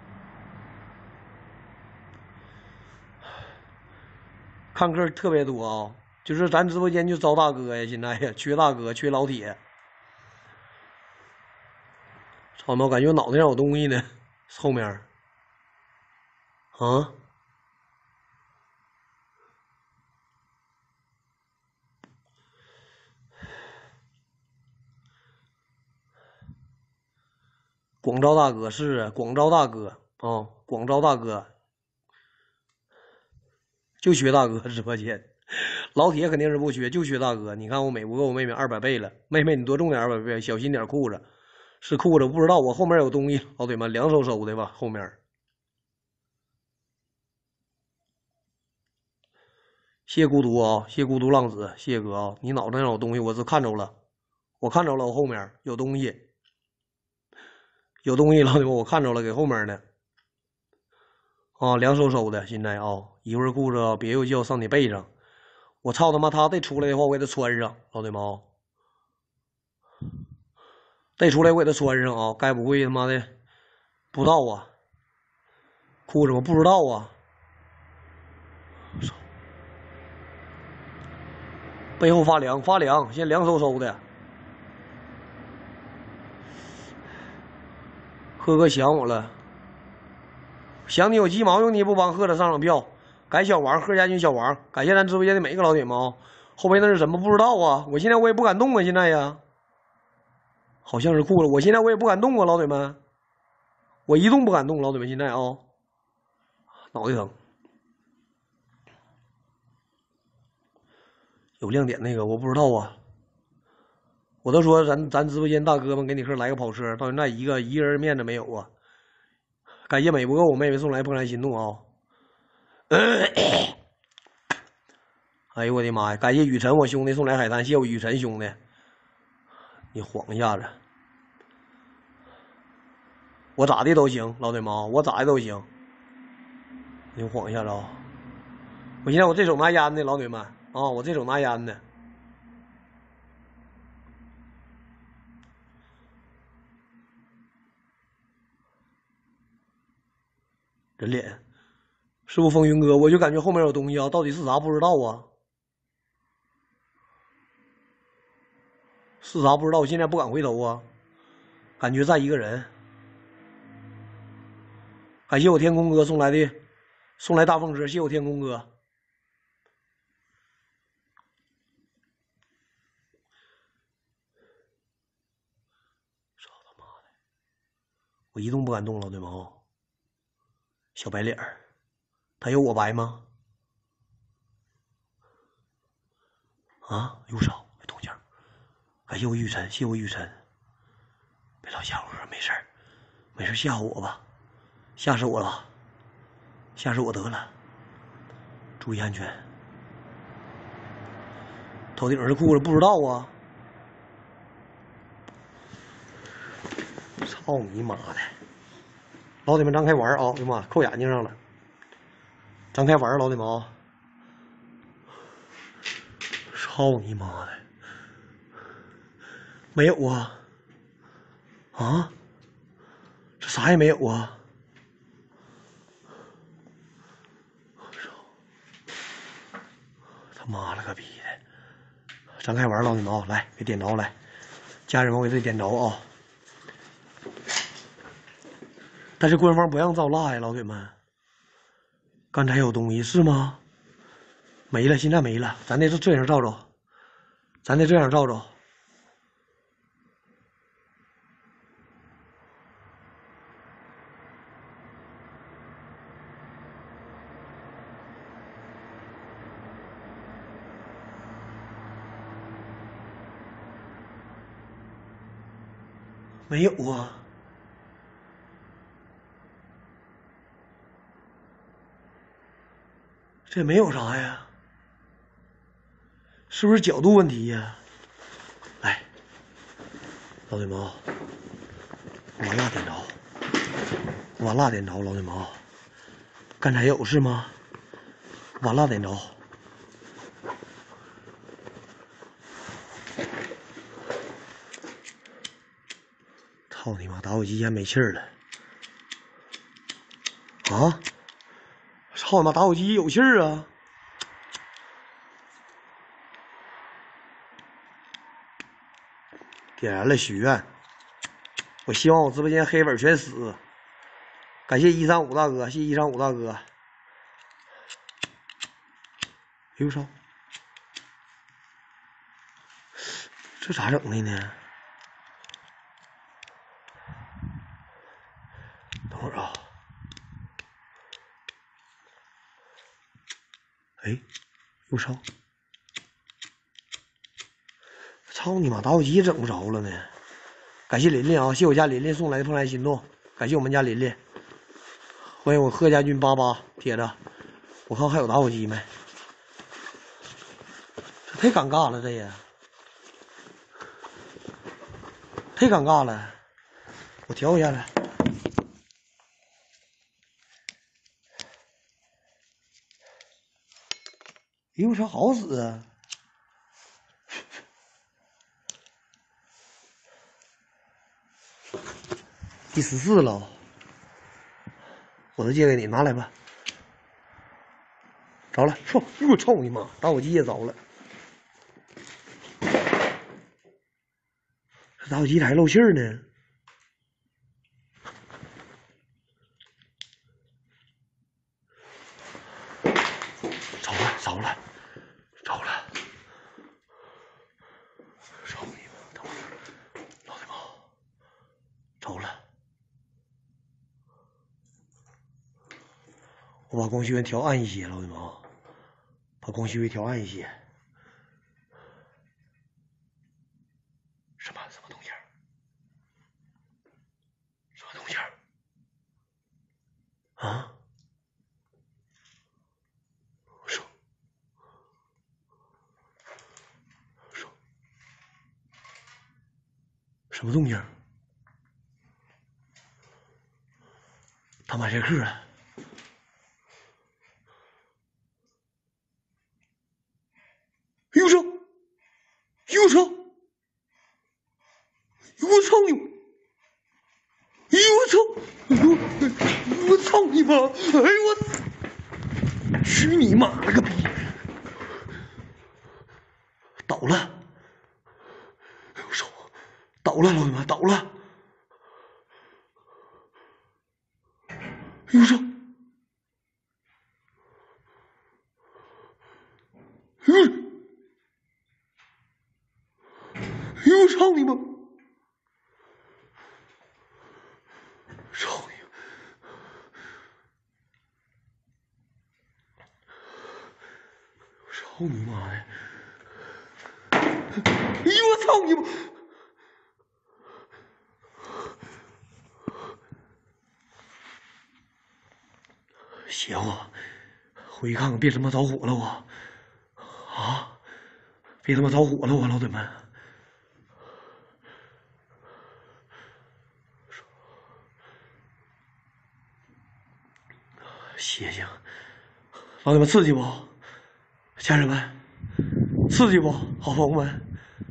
看客特别多啊，就是咱直播间就招大哥呀，现在呀缺大哥，缺老铁。操妈，我感觉我脑袋上有东西呢，后面啊，广招大哥是啊，广招大哥啊，广招大哥，就缺大哥直播间。老铁肯定是不缺，就缺大哥。你看我美不够我妹妹二百倍了，妹妹你多重点二百倍，小心点裤子，是裤子，不知道我后面有东西，老铁们凉飕飕的吧后面。谢谢孤独啊，谢谢孤独浪子，谢谢哥啊，你脑袋上有东西，我是看着了，我看着了，我后面有东西，有东西，老铁们我看着了，给后面的啊，凉飕飕的，现在啊，一会儿裤子啊，别又叫上你背上。我操他妈！他再出来的话，我给他穿上，老铁们啊！再出来，我给他穿上啊！该不会他妈的不知道啊？裤子我不知道啊！操！背后发凉，发凉，现在凉飕飕的。贺哥想我了，想你有鸡毛用？你不帮贺子上上票？感谢小王，贺家军小王，感谢咱直播间的每一个老铁们啊！后面那是什么？不知道啊！我现在我也不敢动啊！现在呀，好像是裤子，我现在我也不敢动啊，老铁们，我一动不敢动，老铁们现在啊，脑袋疼。有亮点那个我不知道啊，我都说咱咱直播间大哥们给你哥来个跑车，到现在一个一个人面子没有啊！感谢美不够我妹妹送来怦然心动啊！哎呦我的妈呀！感谢雨辰我兄弟送来海滩，谢谢我雨辰兄弟。你晃一下子，我咋的都行，老铁们啊，我咋的都行。你晃一下子啊！我现在我这手拿烟呢，老铁们啊，我这手拿烟呢。人脸。是不风云哥？我就感觉后面有东西啊，到底是啥不知道啊？是啥不知道？我现在不敢回头啊，感觉在一个人。感谢我天空哥送来的，送来大风车，谢谢我天空哥。操他妈的！我一动不敢动了，对吗？小白脸儿。他有我白吗？啊，有少有动静。感谢我雨辰，谢谢我雨辰。别老吓我，没事儿，没事吓唬我吧，吓死我了，吓死我得了。注意安全。头顶是裤子，不知道啊。操你妈的！老铁们，咱开玩啊！哎呀妈，扣眼睛上了。 张开玩，老铁们啊！操你妈的！没有啊！啊？这啥也没有啊！他妈了个逼的！张开玩，老铁们啊！来，给点着来，家人们，我给这点着啊！但是官方不让照蜡呀，老铁们。刚才有东西是吗？没了，现在没了。咱得是这样照着，咱得这样照着。没有啊。这也没有啥呀，是不是角度问题呀？来，老铁们啊，我把蜡点着，我把蜡点着，老铁们啊，刚才有是吗？我把蜡点着。操你妈！打火机现在没气儿了。啊！操你妈！打火机有气儿啊！点燃了许愿，我希望我直播间黑粉全死。感谢一三五大哥，谢谢一三五大哥。哎呦操！这咋整的呢？等会儿啊！哎，我操！操你妈！打火机也整不着了呢。感谢琳琳啊，谢谢我家琳琳送来的怦然心动，感谢我们家琳琳。欢迎我贺家军八八铁子，我看还有打火机没？这太尴尬了，这也太尴尬了。我调一下来。哎呦，啥好使啊！第十四了，我都借给你，拿来吧。着了，操！哎呦，操你妈！打火机也着了。这打火机咋还漏气儿呢？着了，着了，着了！操你妈！等会儿，老铁们，着了！我把光学调暗一些，老铁们啊，把光学调暗一些。什么什么东西？什么东西？啊？手手什么动静？打马赛克了！哎呦我操！哎呦我操！我操你！哎呦我操！哎呦我操你妈！哎呦我！去你妈了个逼！倒了！哎呦操！倒了，老铁们，倒了！哎呦我操！哎呦！哎呦我操你妈！操你！操你妈的！哎呦我操你妈！邪乎！回去看看，别他妈着火了我！啊！别他妈着火了我，老铁们！邪性！ 老铁们刺激不？家人们，刺激不？好朋友们。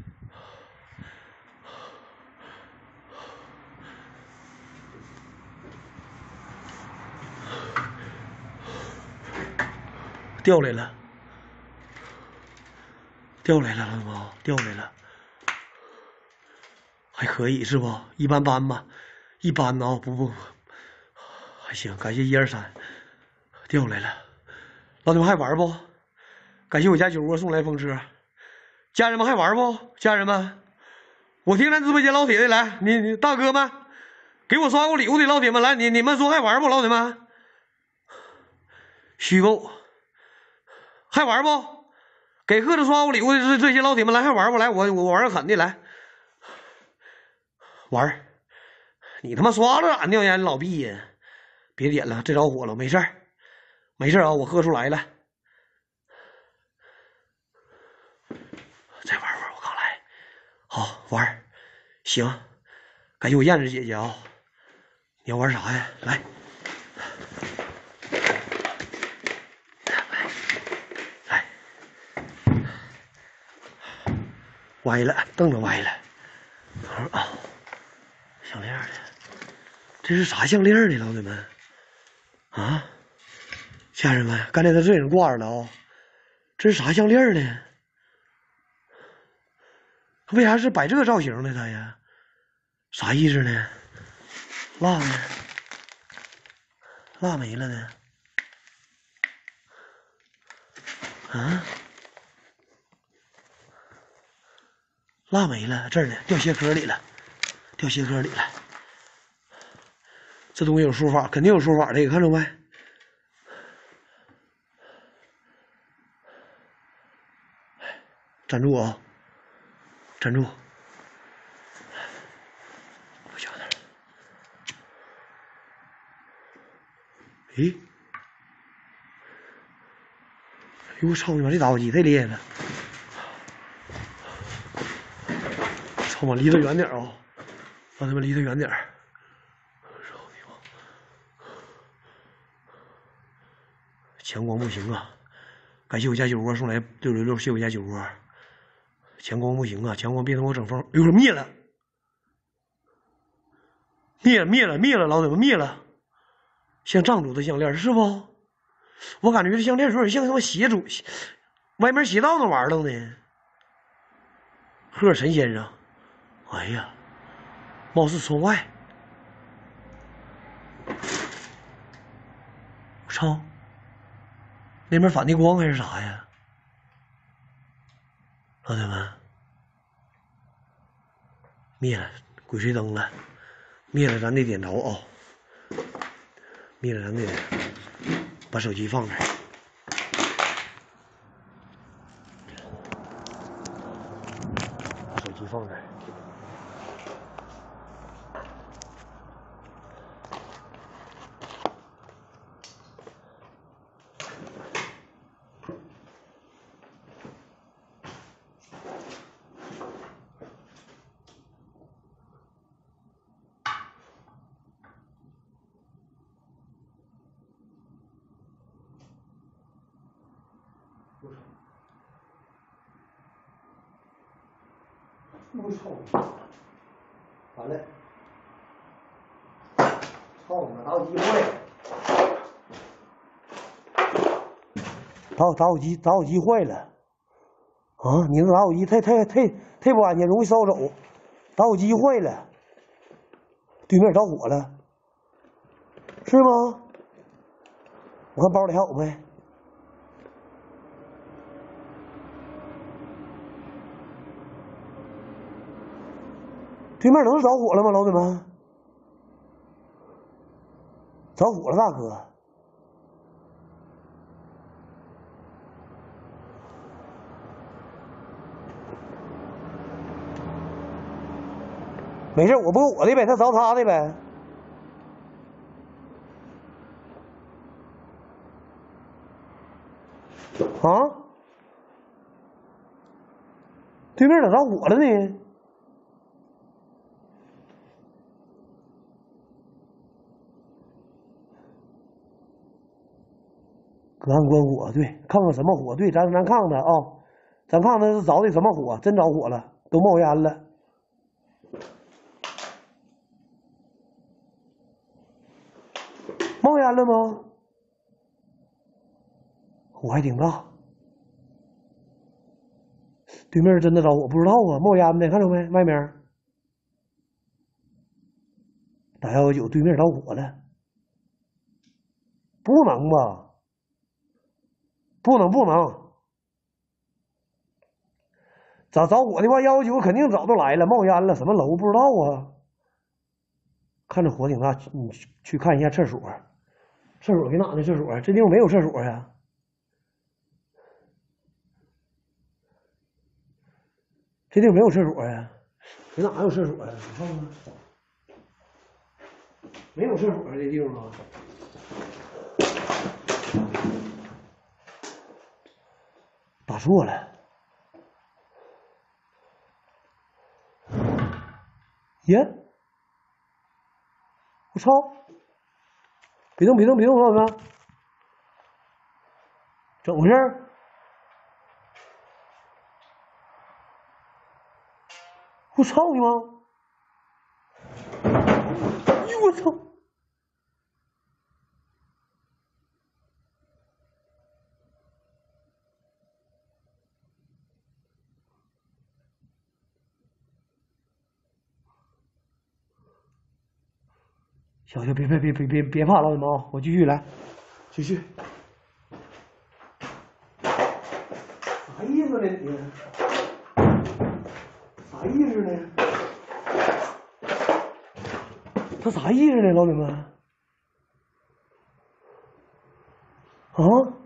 掉来了，掉来了，老铁们，掉来了，还可以是不？一般般吧，一般呢、哦，不不不，还行，感谢一二三，掉来了，老铁们还玩不？感谢我家酒窝送来风车，家人们还玩不？家人们，我听咱直播间老铁的来，你你大哥们，给我刷过礼物的老铁们来，你你们说还玩不？老铁们，虚构。还玩不？给贺子刷过礼物的这这些老铁们来，还玩不？来，我我玩个狠的来，玩！你他妈刷了咋尿烟老毕呀？别点了，这着火了，没事儿，没事啊，我喝出来了。再玩玩，我刚来，好玩，行，感谢我燕子姐姐啊！你要玩啥呀？来。歪了，凳子歪了。啊，项链的，这是啥项链呢，老铁们？啊，家人们，刚才他这人挂着了啊、哦，这是啥项链呢？为啥是摆这个造型呢？他呀，啥意思呢？蜡呢？蜡没了呢？啊？蜡没了，这儿呢，掉鞋壳里了，掉鞋壳里了。这东西有说法，肯定有说法的，看着没？站住啊！站住！不想点。咦？哎呦我操你妈！这打火机太厉害了！操妈，离他远点啊、哦！让他们离他远点儿。强光不行啊！感谢我家酒窝送来六六六，谢我家酒窝。强光不行啊！强光别他妈整风，一会儿灭了，灭了灭了灭了，老铁们灭了！像藏族的项链是不？我感觉这项链有点像他妈邪主、歪门邪道那玩意儿呢。贺陈先生，哎呀，貌似窗外。我操！那边反的光还是啥呀？老铁们，灭了鬼吹灯了，灭了咱得点着啊、哦！灭了咱得把手机放这儿，把手机放这儿。不臭，完了，操你妈！打火机坏了，打火打火机打火机坏了，啊！你那打火机太太太太不安全，容易烧走，打火机坏了，对面着火了，是吗？我看包里还有没？对面能是着火了吗，老铁们？着火了，大哥！没事，我不我的呗，他着他的呗。啊？对面咋着火了呢？ 隔岸观火，对，看看什么火？对，咱咱看看啊，咱看看是着的什么火？真着火了，都冒烟了。冒烟了吗？火还挺大。对面真的着火，不知道啊，冒烟呢，看着没？外面。打幺幺九，对面着火了。不能吧？不能不能。咋着火的话，幺幺九肯定早都来了，冒烟了，什么楼不知道啊。看着火挺大，你去看一下厕所。厕所给哪呢？厕所这地方没有厕所呀。这地方没有厕所呀，给哪有厕所呀？你看看，没有厕所啊，这地方啊。打错了。耶！我操！别动别动别动，老哥！怎么回事？我操你妈！哎呦我操！小小别别别别别别怕，老铁们啊，我继续来，继续。啥意思呢你？啥意思呢？他啥意思呢，老铁们？啊？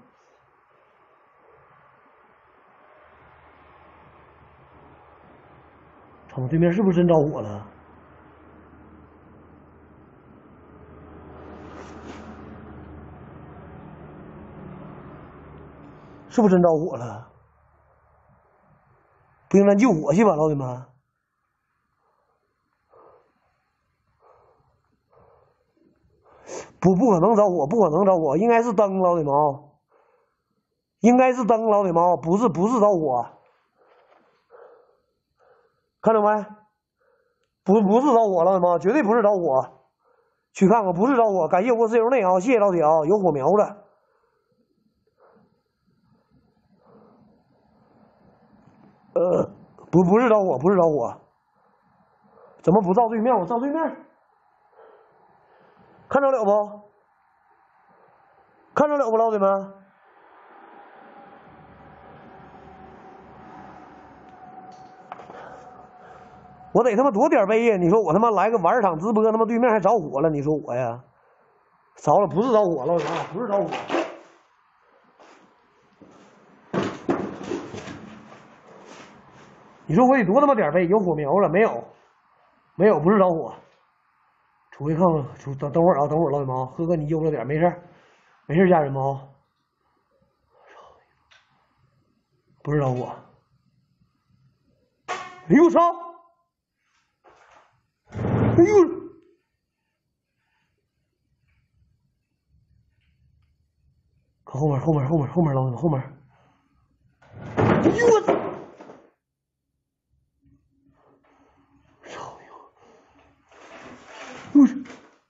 瞅对面是不是真着火了？是不是真着火了？不行，咱救火去吧，老铁们。不，不可能着火，不可能着火，应该是灯，老铁们啊，应该是灯，老铁们啊，不是，不是着火，看着没？不，不是着火，老铁们，绝对不是着火，去看看，不是着火，感谢我室友内啊，谢谢老铁啊，有火苗了。呃，不，不是着火，不是着火，怎么不照对面？我照对面，看着了不？看着了不，老铁们？我得他妈多点背呀！你说我他妈来个玩场直播，他妈对面还着火了，你说我呀？着了，不是着火了，不是着火。你说我得多他妈点背，有火苗了没有？没有，不是着火。出去看看，出等等会儿啊，等会儿老铁们啊，哥哥你悠着点，没事，没事，家人们啊。不是着火。哎呦我操！哎呦！看后面，后面，后面，后面，老铁们后面。哎呦我操！操你妈！我操！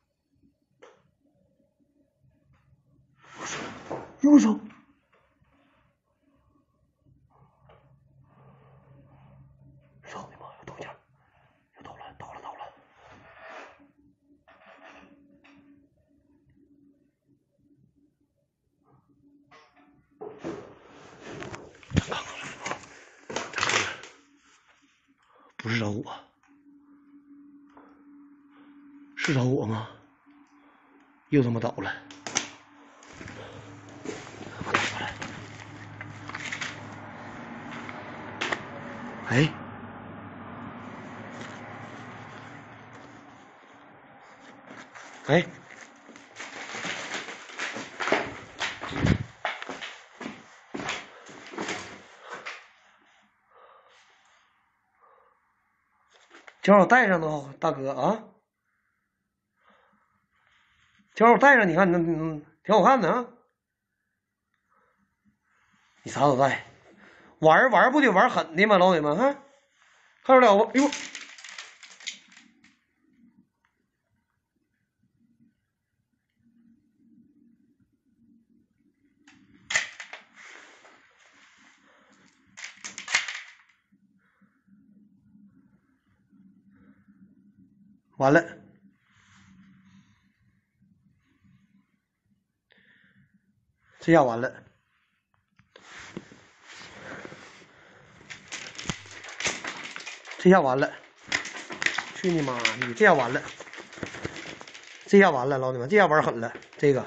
我操！操你妈！有动静，有倒了，倒了，倒了。不是着火，是着火吗？又他妈倒了。哎，哎，正好带上呢，大哥啊，正好带上，你看，那挺好看的啊。 你啥都带，玩玩不得玩狠的吗？老铁们，看，看着了不？哎呦！完了，这下完了，这下完了，去你妈的！这下完了，这下完了，老铁们，这下玩狠了，这个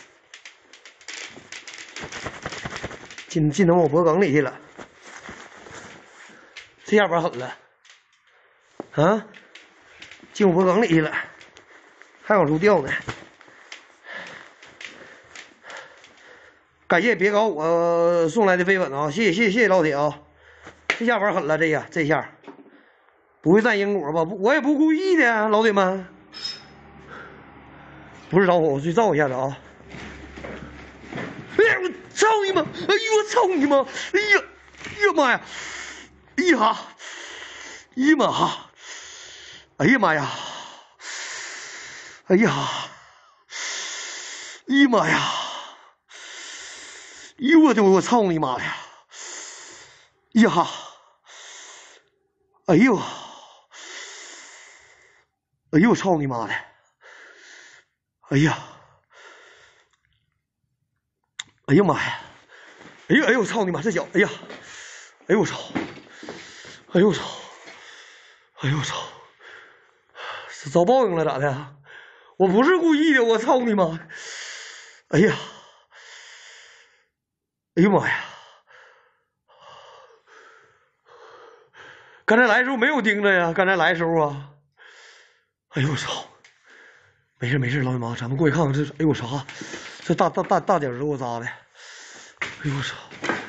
进进到我脖梗里去了，这下玩狠了，啊！进我脖梗里去了，还往出掉呢。感谢别搞我送来的飞粉啊！谢谢谢谢谢谢老铁啊！这下玩狠了，这下这下不会占因果吧？我也不故意的，老铁们，不是着火，我去照一下子啊！哎呀，我操你妈！哎呦，我操你妈！哎呀，哎呀妈呀！哎呀，哎呀妈！哎呀妈呀！哎呀！哎呀妈呀！哎呦我的我操你妈呀！呀！哎呦！哎呦我操你妈的！哎呀！哎呀妈呀！哎呦哎呦我操你妈这脚！哎呀！哎呦我操！哎呦我操！哎呦我操！是遭报应了咋的？我不是故意的，我操你妈！哎呀！哎呦妈呀！刚才来的时候没有盯着呀，刚才来的时候啊！哎呦我操！没事没事，老铁们，咱们过去看看这。哎呦我操！这大大大大脚给我扎的！哎呦我操！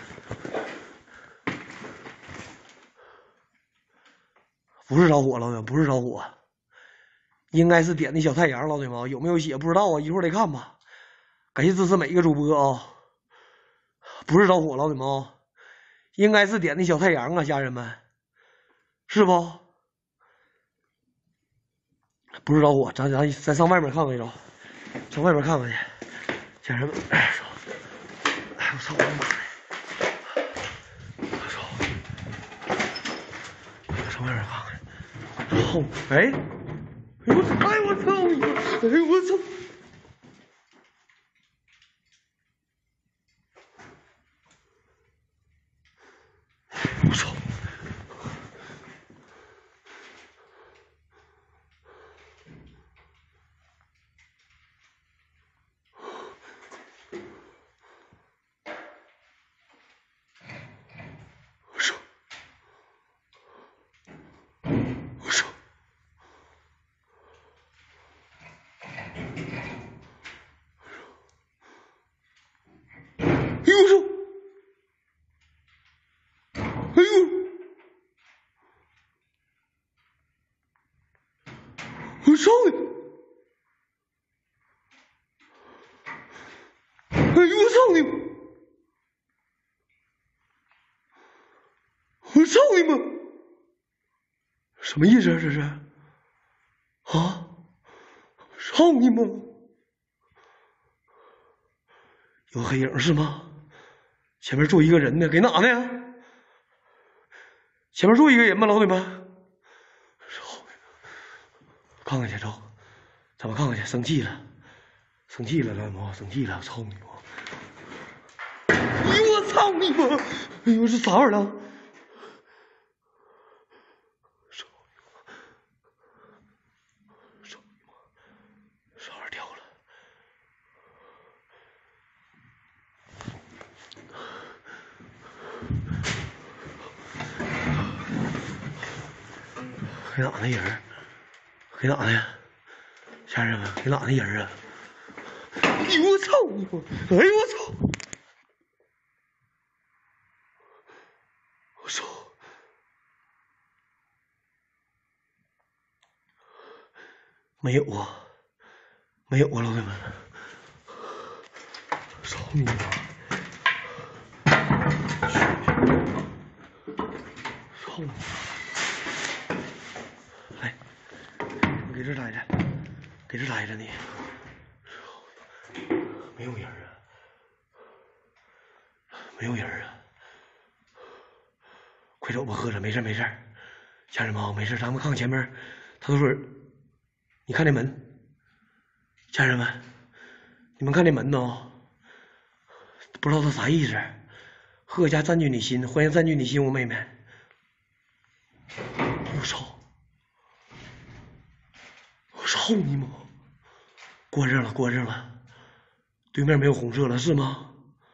不是着火，老铁，不是着火，应该是点的小太阳，老铁们，有没有血不知道啊，一会儿得看吧。感谢支持每一个主播啊！不是着火，老铁们啊，应该是点的小太阳啊，家人们，是不？不是着火，咱咱咱上外面看看去，上外面看看去，家人们。哎我操！我的妈呀！我操！上外面看看。然后，哎，哎我操！哎我操你妈！哎我操！我操！我操你！哎呦我操你！我操你妈！什么意思啊这是？啊！操你妈！有黑影是吗？前面坐一个人呢，给哪呢？前面坐一个人吗，老铁们？看看去，走，咱们看看去。生气了，生气了，老铁们，生气了！操你妈！哎呦我操你妈！哎呦这啥玩意儿了？操操你妈！啥玩意儿掉了？给哪呢人？给哪呢？家人们，给哪呢人啊？哎呦我操你妈！哎呦我操！我操！没有啊，没有啊，老铁们！操你妈！ 操你！来，你给这待着，给这待着你。没有人啊，没有人啊！快走吧，喝着，没事没事。家人们啊，没事，咱们看看前面，他都是，你看这门，家人们，你们看这门呢，不知道他啥意思。贺家占据你心，欢迎占据你心，我妹妹。我操！我操你妈！关上了，关上了。对面没有红色了，是吗？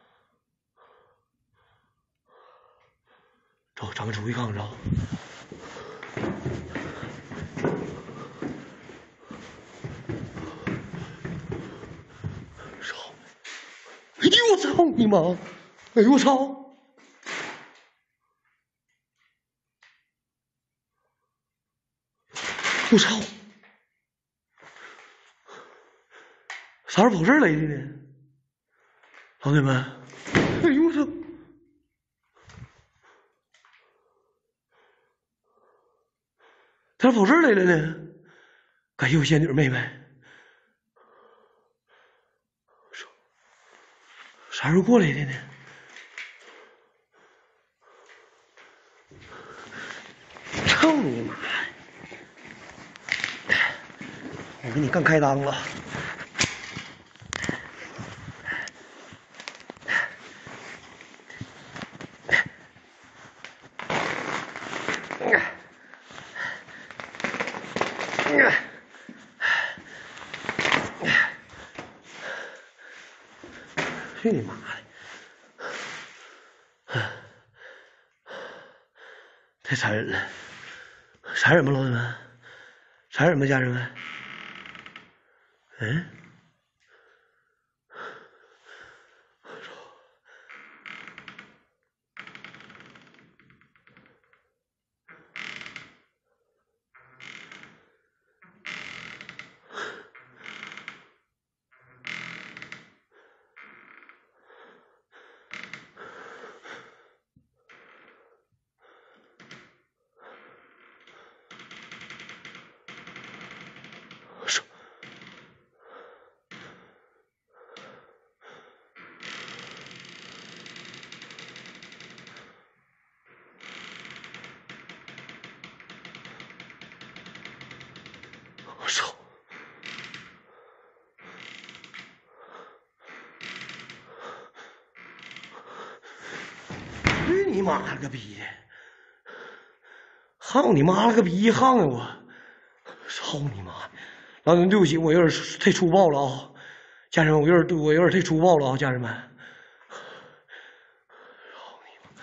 走，咱们出去看看，走。操！哎呦我操你妈！哎呦我操！我操！啥时候跑这儿来的呢？老铁们，哎呦我操！咋跑这儿来了呢？感谢我仙女妹妹。啥时候过来的呢？操你妈！我给你干开裆了！去你妈的！太残忍了！残忍吗，老铁们？残忍吗，家人们？嗯？我操！去你妈了个逼的！操你妈了个逼！耗呀我！操你妈！老铁们，对不起，我有点太粗暴了啊！家人们，我有点我有点太粗暴了啊！家人们，操你妈！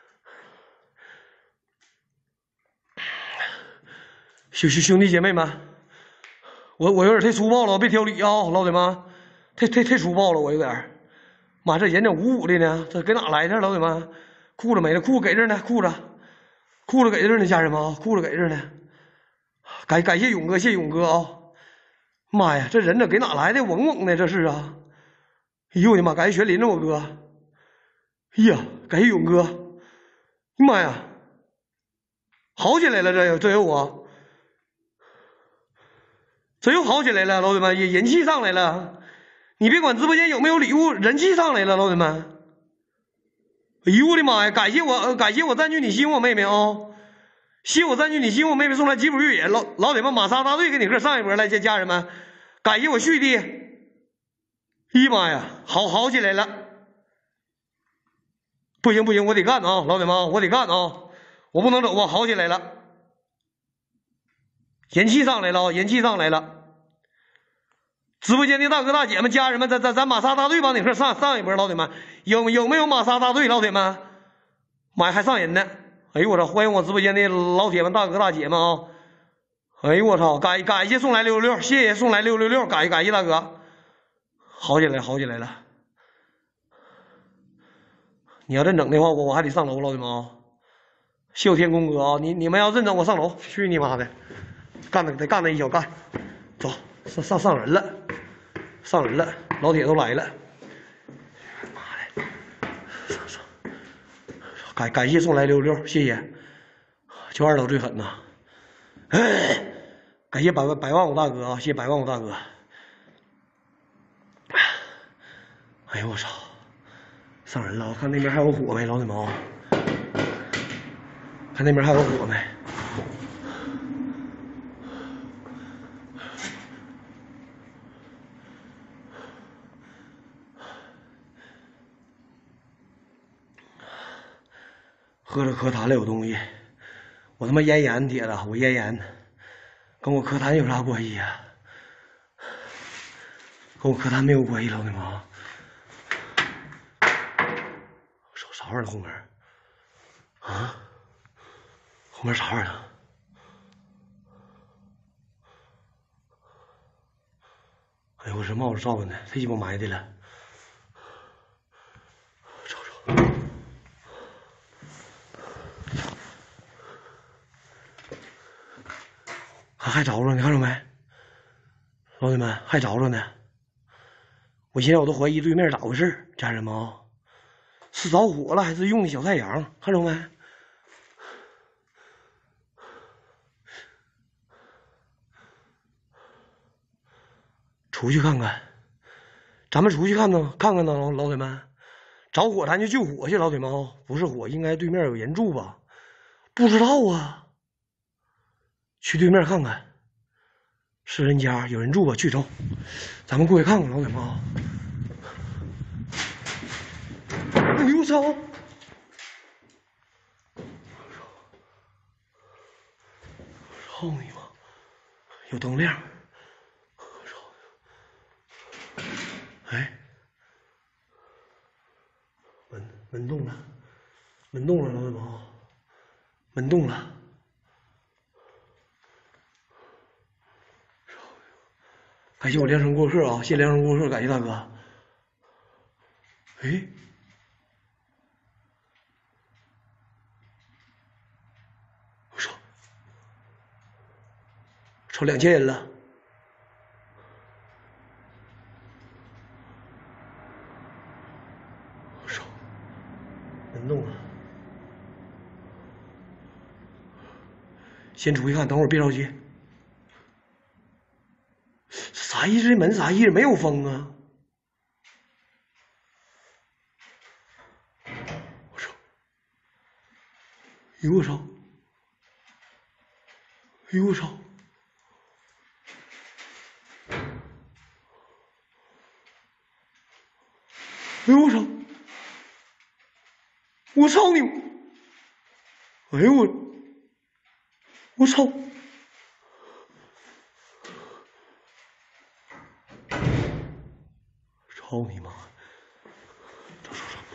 兄兄兄弟姐妹们，我我有点太粗暴了，别挑理啊，老铁们，太太太粗暴了，我有点。妈，这人整鼓鼓的呢，这搁哪来的？老铁们，裤子没了，裤子给这呢，裤子，裤子给这呢，家人们啊，裤子给这呢。感感谢勇哥，谢谢勇哥啊！妈呀，这人这给哪来的？嗡嗡的，这是啊！哎呦我的妈！感谢玄林子我哥，哎呀，感谢勇哥！妈呀，好起来了，这又这又我，这又好起来了，老铁们，也人气上来了。你别管直播间有没有礼物，人气上来了，老铁们。哎呦我的妈呀！感谢我，感谢我占据你心，我妹妹啊！谢谢我占据你心，我妹妹送来吉普越野，老老铁们，玛莎大队给你哥上一波来，家家人们，感谢我旭弟。哎呀妈呀，好好起来了！不行不行，我得干啊，老铁们，我得干啊！我不能走啊，好起来了，人气上来了，人气上来了。直播间的大哥大姐们、家人们，咱咱咱玛莎大队帮你哥上上一波，老铁们，有有没有玛莎大队？老铁们，妈呀，还上人呢！哎呦我操！欢迎我直播间的老铁们、大哥大姐们啊！哎呦我操！感感谢送来六六六，谢谢送来六六六，感谢感谢大哥，好起来好起来了。你要认整的话，我我还得上楼，老铁们啊！谢我天公哥啊！你你们要认整，我上楼，去你妈的！干他得干他一脚干，走上上上人了，上人了，老铁都来了。妈的！上上。感感谢送来六六，谢谢。 就二楼最狠呐！哎，感谢百万百万五大哥啊！谢谢百万五大哥。哎呦我操！上人了！我看那边还有火没，老铁们啊！看那边还有火没？喝着科坛了有东西，我他妈咽炎铁子，我咽炎，跟我科坛有啥关系呀？跟我科坛没有关系，老铁们啊！手啥玩意儿？后面啊？后面啥玩意儿？哎呦，我这帽子罩着呢，谁鸡巴埋汰了？瞅瞅，还还着着，你看着没？老铁们，还着着呢。我现在我都怀疑对面咋回事，家人们啊，是着火了还是用的小太阳？看着没？出去看看，咱们出去看看看看呢，老老铁们，着火咱就救火去，老铁们啊，不是火，应该对面有人住吧？不知道啊，去对面看看，是人家有人住吧？去走，咱们过去看看，老铁们啊。哎呦我操！操你妈！有灯亮。哎，门门动了，门动了，老铁们啊，门动了。感谢我连声过客啊，谢谢连声过客，感谢大哥。哎。我操！超两千人了！我操！门动了。先出去看，等会儿别着急。啥意思？这门啥意思？没有风啊！我操！哎呦我操！哎呦我操！哎呦我操！我操你！哎呦我！我操！操你妈！走走走！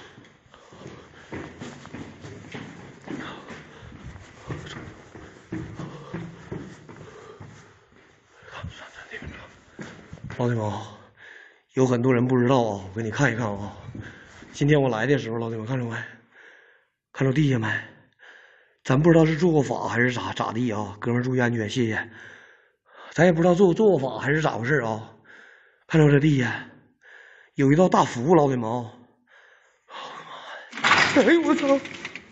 老铁们啊，有很多人不知道啊，我给你看一看啊。今天我来的时候，老铁们看着没？看着地下没？咱不知道是做过法还是咋咋地啊，哥们注意安全，谢谢。咱也不知道做做过法还是咋回事啊。看着这地下有一道大符，老铁们啊。哎呦我操！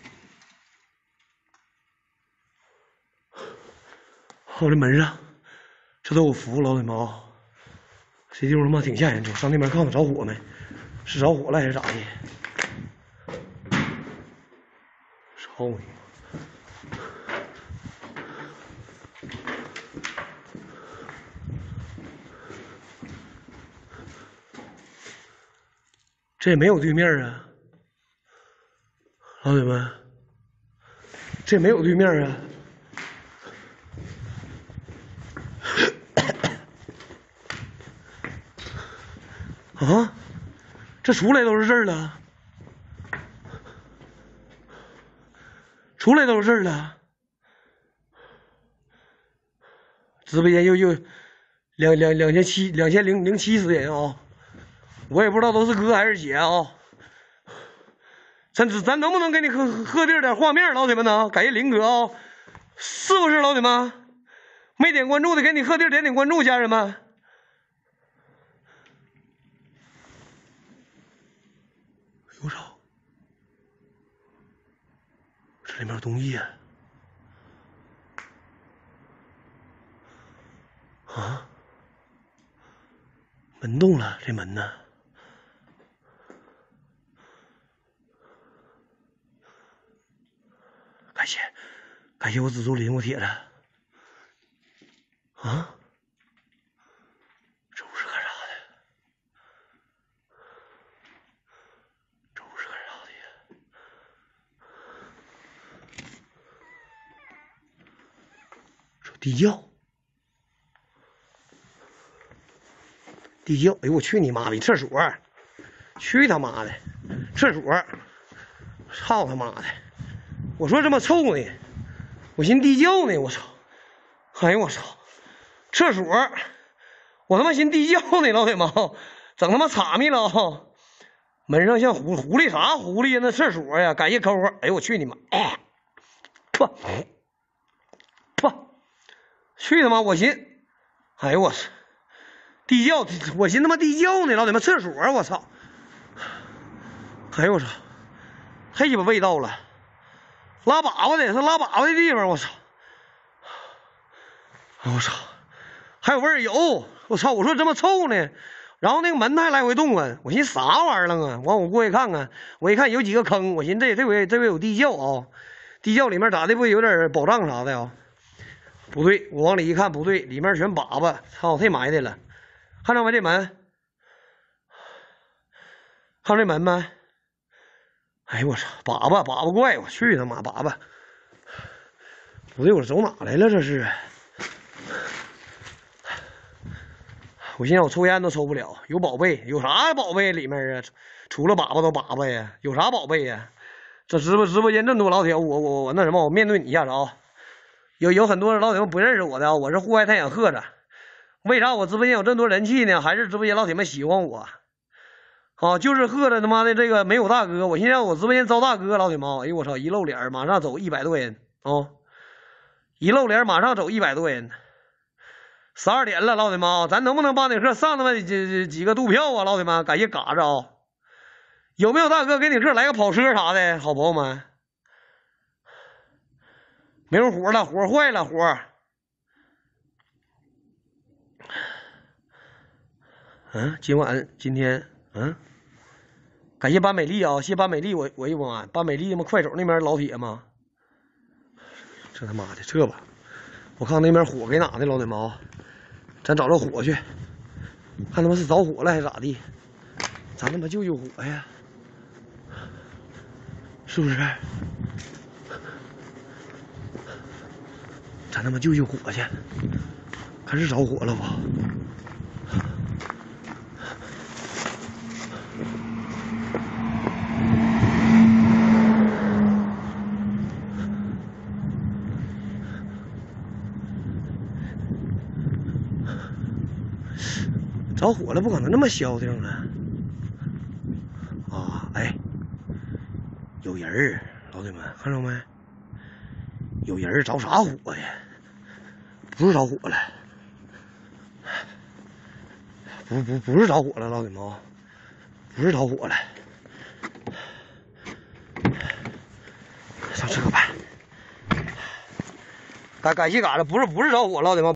我这门上这都有符，老铁们啊。这地方他妈挺吓人，上那边看看着火没？是着火了还是咋的？操你！这也没有对面啊，老铁们，这也没有对面啊。啊，这出来都是事儿了，出来都是事儿了。直播间又又两两两千七两千零零七十人啊，我也不知道都是哥还是姐啊。咱咱能不能给你喝喝点点画面，老铁们呢？感谢林哥啊，是不是老铁们？没点关注的给你喝地点点关注，家人们。我操！这里面有东西啊！ 门动了，这门呢？感谢，感谢我紫竹林我铁了。啊？这屋是干啥的？这屋是干啥的呀？这地窖。地窖，哎呦我去你妈逼！厕所，去他妈的！厕所，操他妈的！我说这么臭呢，我寻地窖呢，我操！哎呦我操！厕所，我他妈寻地窖呢，老铁们，整他妈岔密了啊！门上像狐狐狸啥狐狸呀？那厕所呀，感谢抠抠！哎呦我去你妈！哎，不不，去他妈！我寻，哎呦我操！地窖，我寻他妈地窖呢，老铁们，厕所，我操！哎呦我操，太鸡巴味道了，拉粑粑的，是拉粑粑的地方，我操！我操，还有味儿有，我操！我说这么臭呢，然后那个门还来回动啊，我寻啥玩意儿了啊？完我过去看看，我一看有几个坑，我寻这这回这回有地窖啊，地窖里面咋的不有点宝藏啥的啊？不对，我往里一看不对，里面全粑粑，操，太埋汰了。看着没这门？看这门没？哎呦我操！粑粑粑粑怪，我去他妈粑粑！不对，我走哪来了？这是？我现在我抽烟都抽不了，有宝贝，有啥宝贝里面啊？除了粑粑都粑粑呀，有啥宝贝呀？这直播直播间这么多老铁，我我我那什么，我面对你一下子啊！有有很多老铁们不认识我的啊，我是户外太阳鹤子。为啥我直播间有这么多人气呢？还是直播间老铁们喜欢我，啊，就是喝了他妈的这个没有大哥，我现在我直播间招大哥，老铁们，哎呦我操，一露脸马上走一百多人啊，一露脸马上走一百多人，十二点了，老铁们，咱能不能帮你客上他妈几几个渡票啊，老铁们，感谢嘎子啊，有没有大哥给你客来个跑车啥的，好朋友们？没有火了，火坏了，火。嗯，今晚今天嗯，感谢班美丽啊，谢班美丽，我我一晚班美丽嘛，快手那边老铁嘛，这他妈的这吧，我看那边火给哪的老铁们啊，咱找着火去，看他妈是着火了还是咋地，咱他妈救救火呀，是不是？咱他妈救救火去，看是着火了吧？着火了不可能那么消停啊！啊，哎，有人儿，老铁们看着没？有人儿着啥火呀？不是着火了，不不不是着火了，老铁们，不是着火了，上这个吧。感感谢嘎子，不是不是着火，老铁们。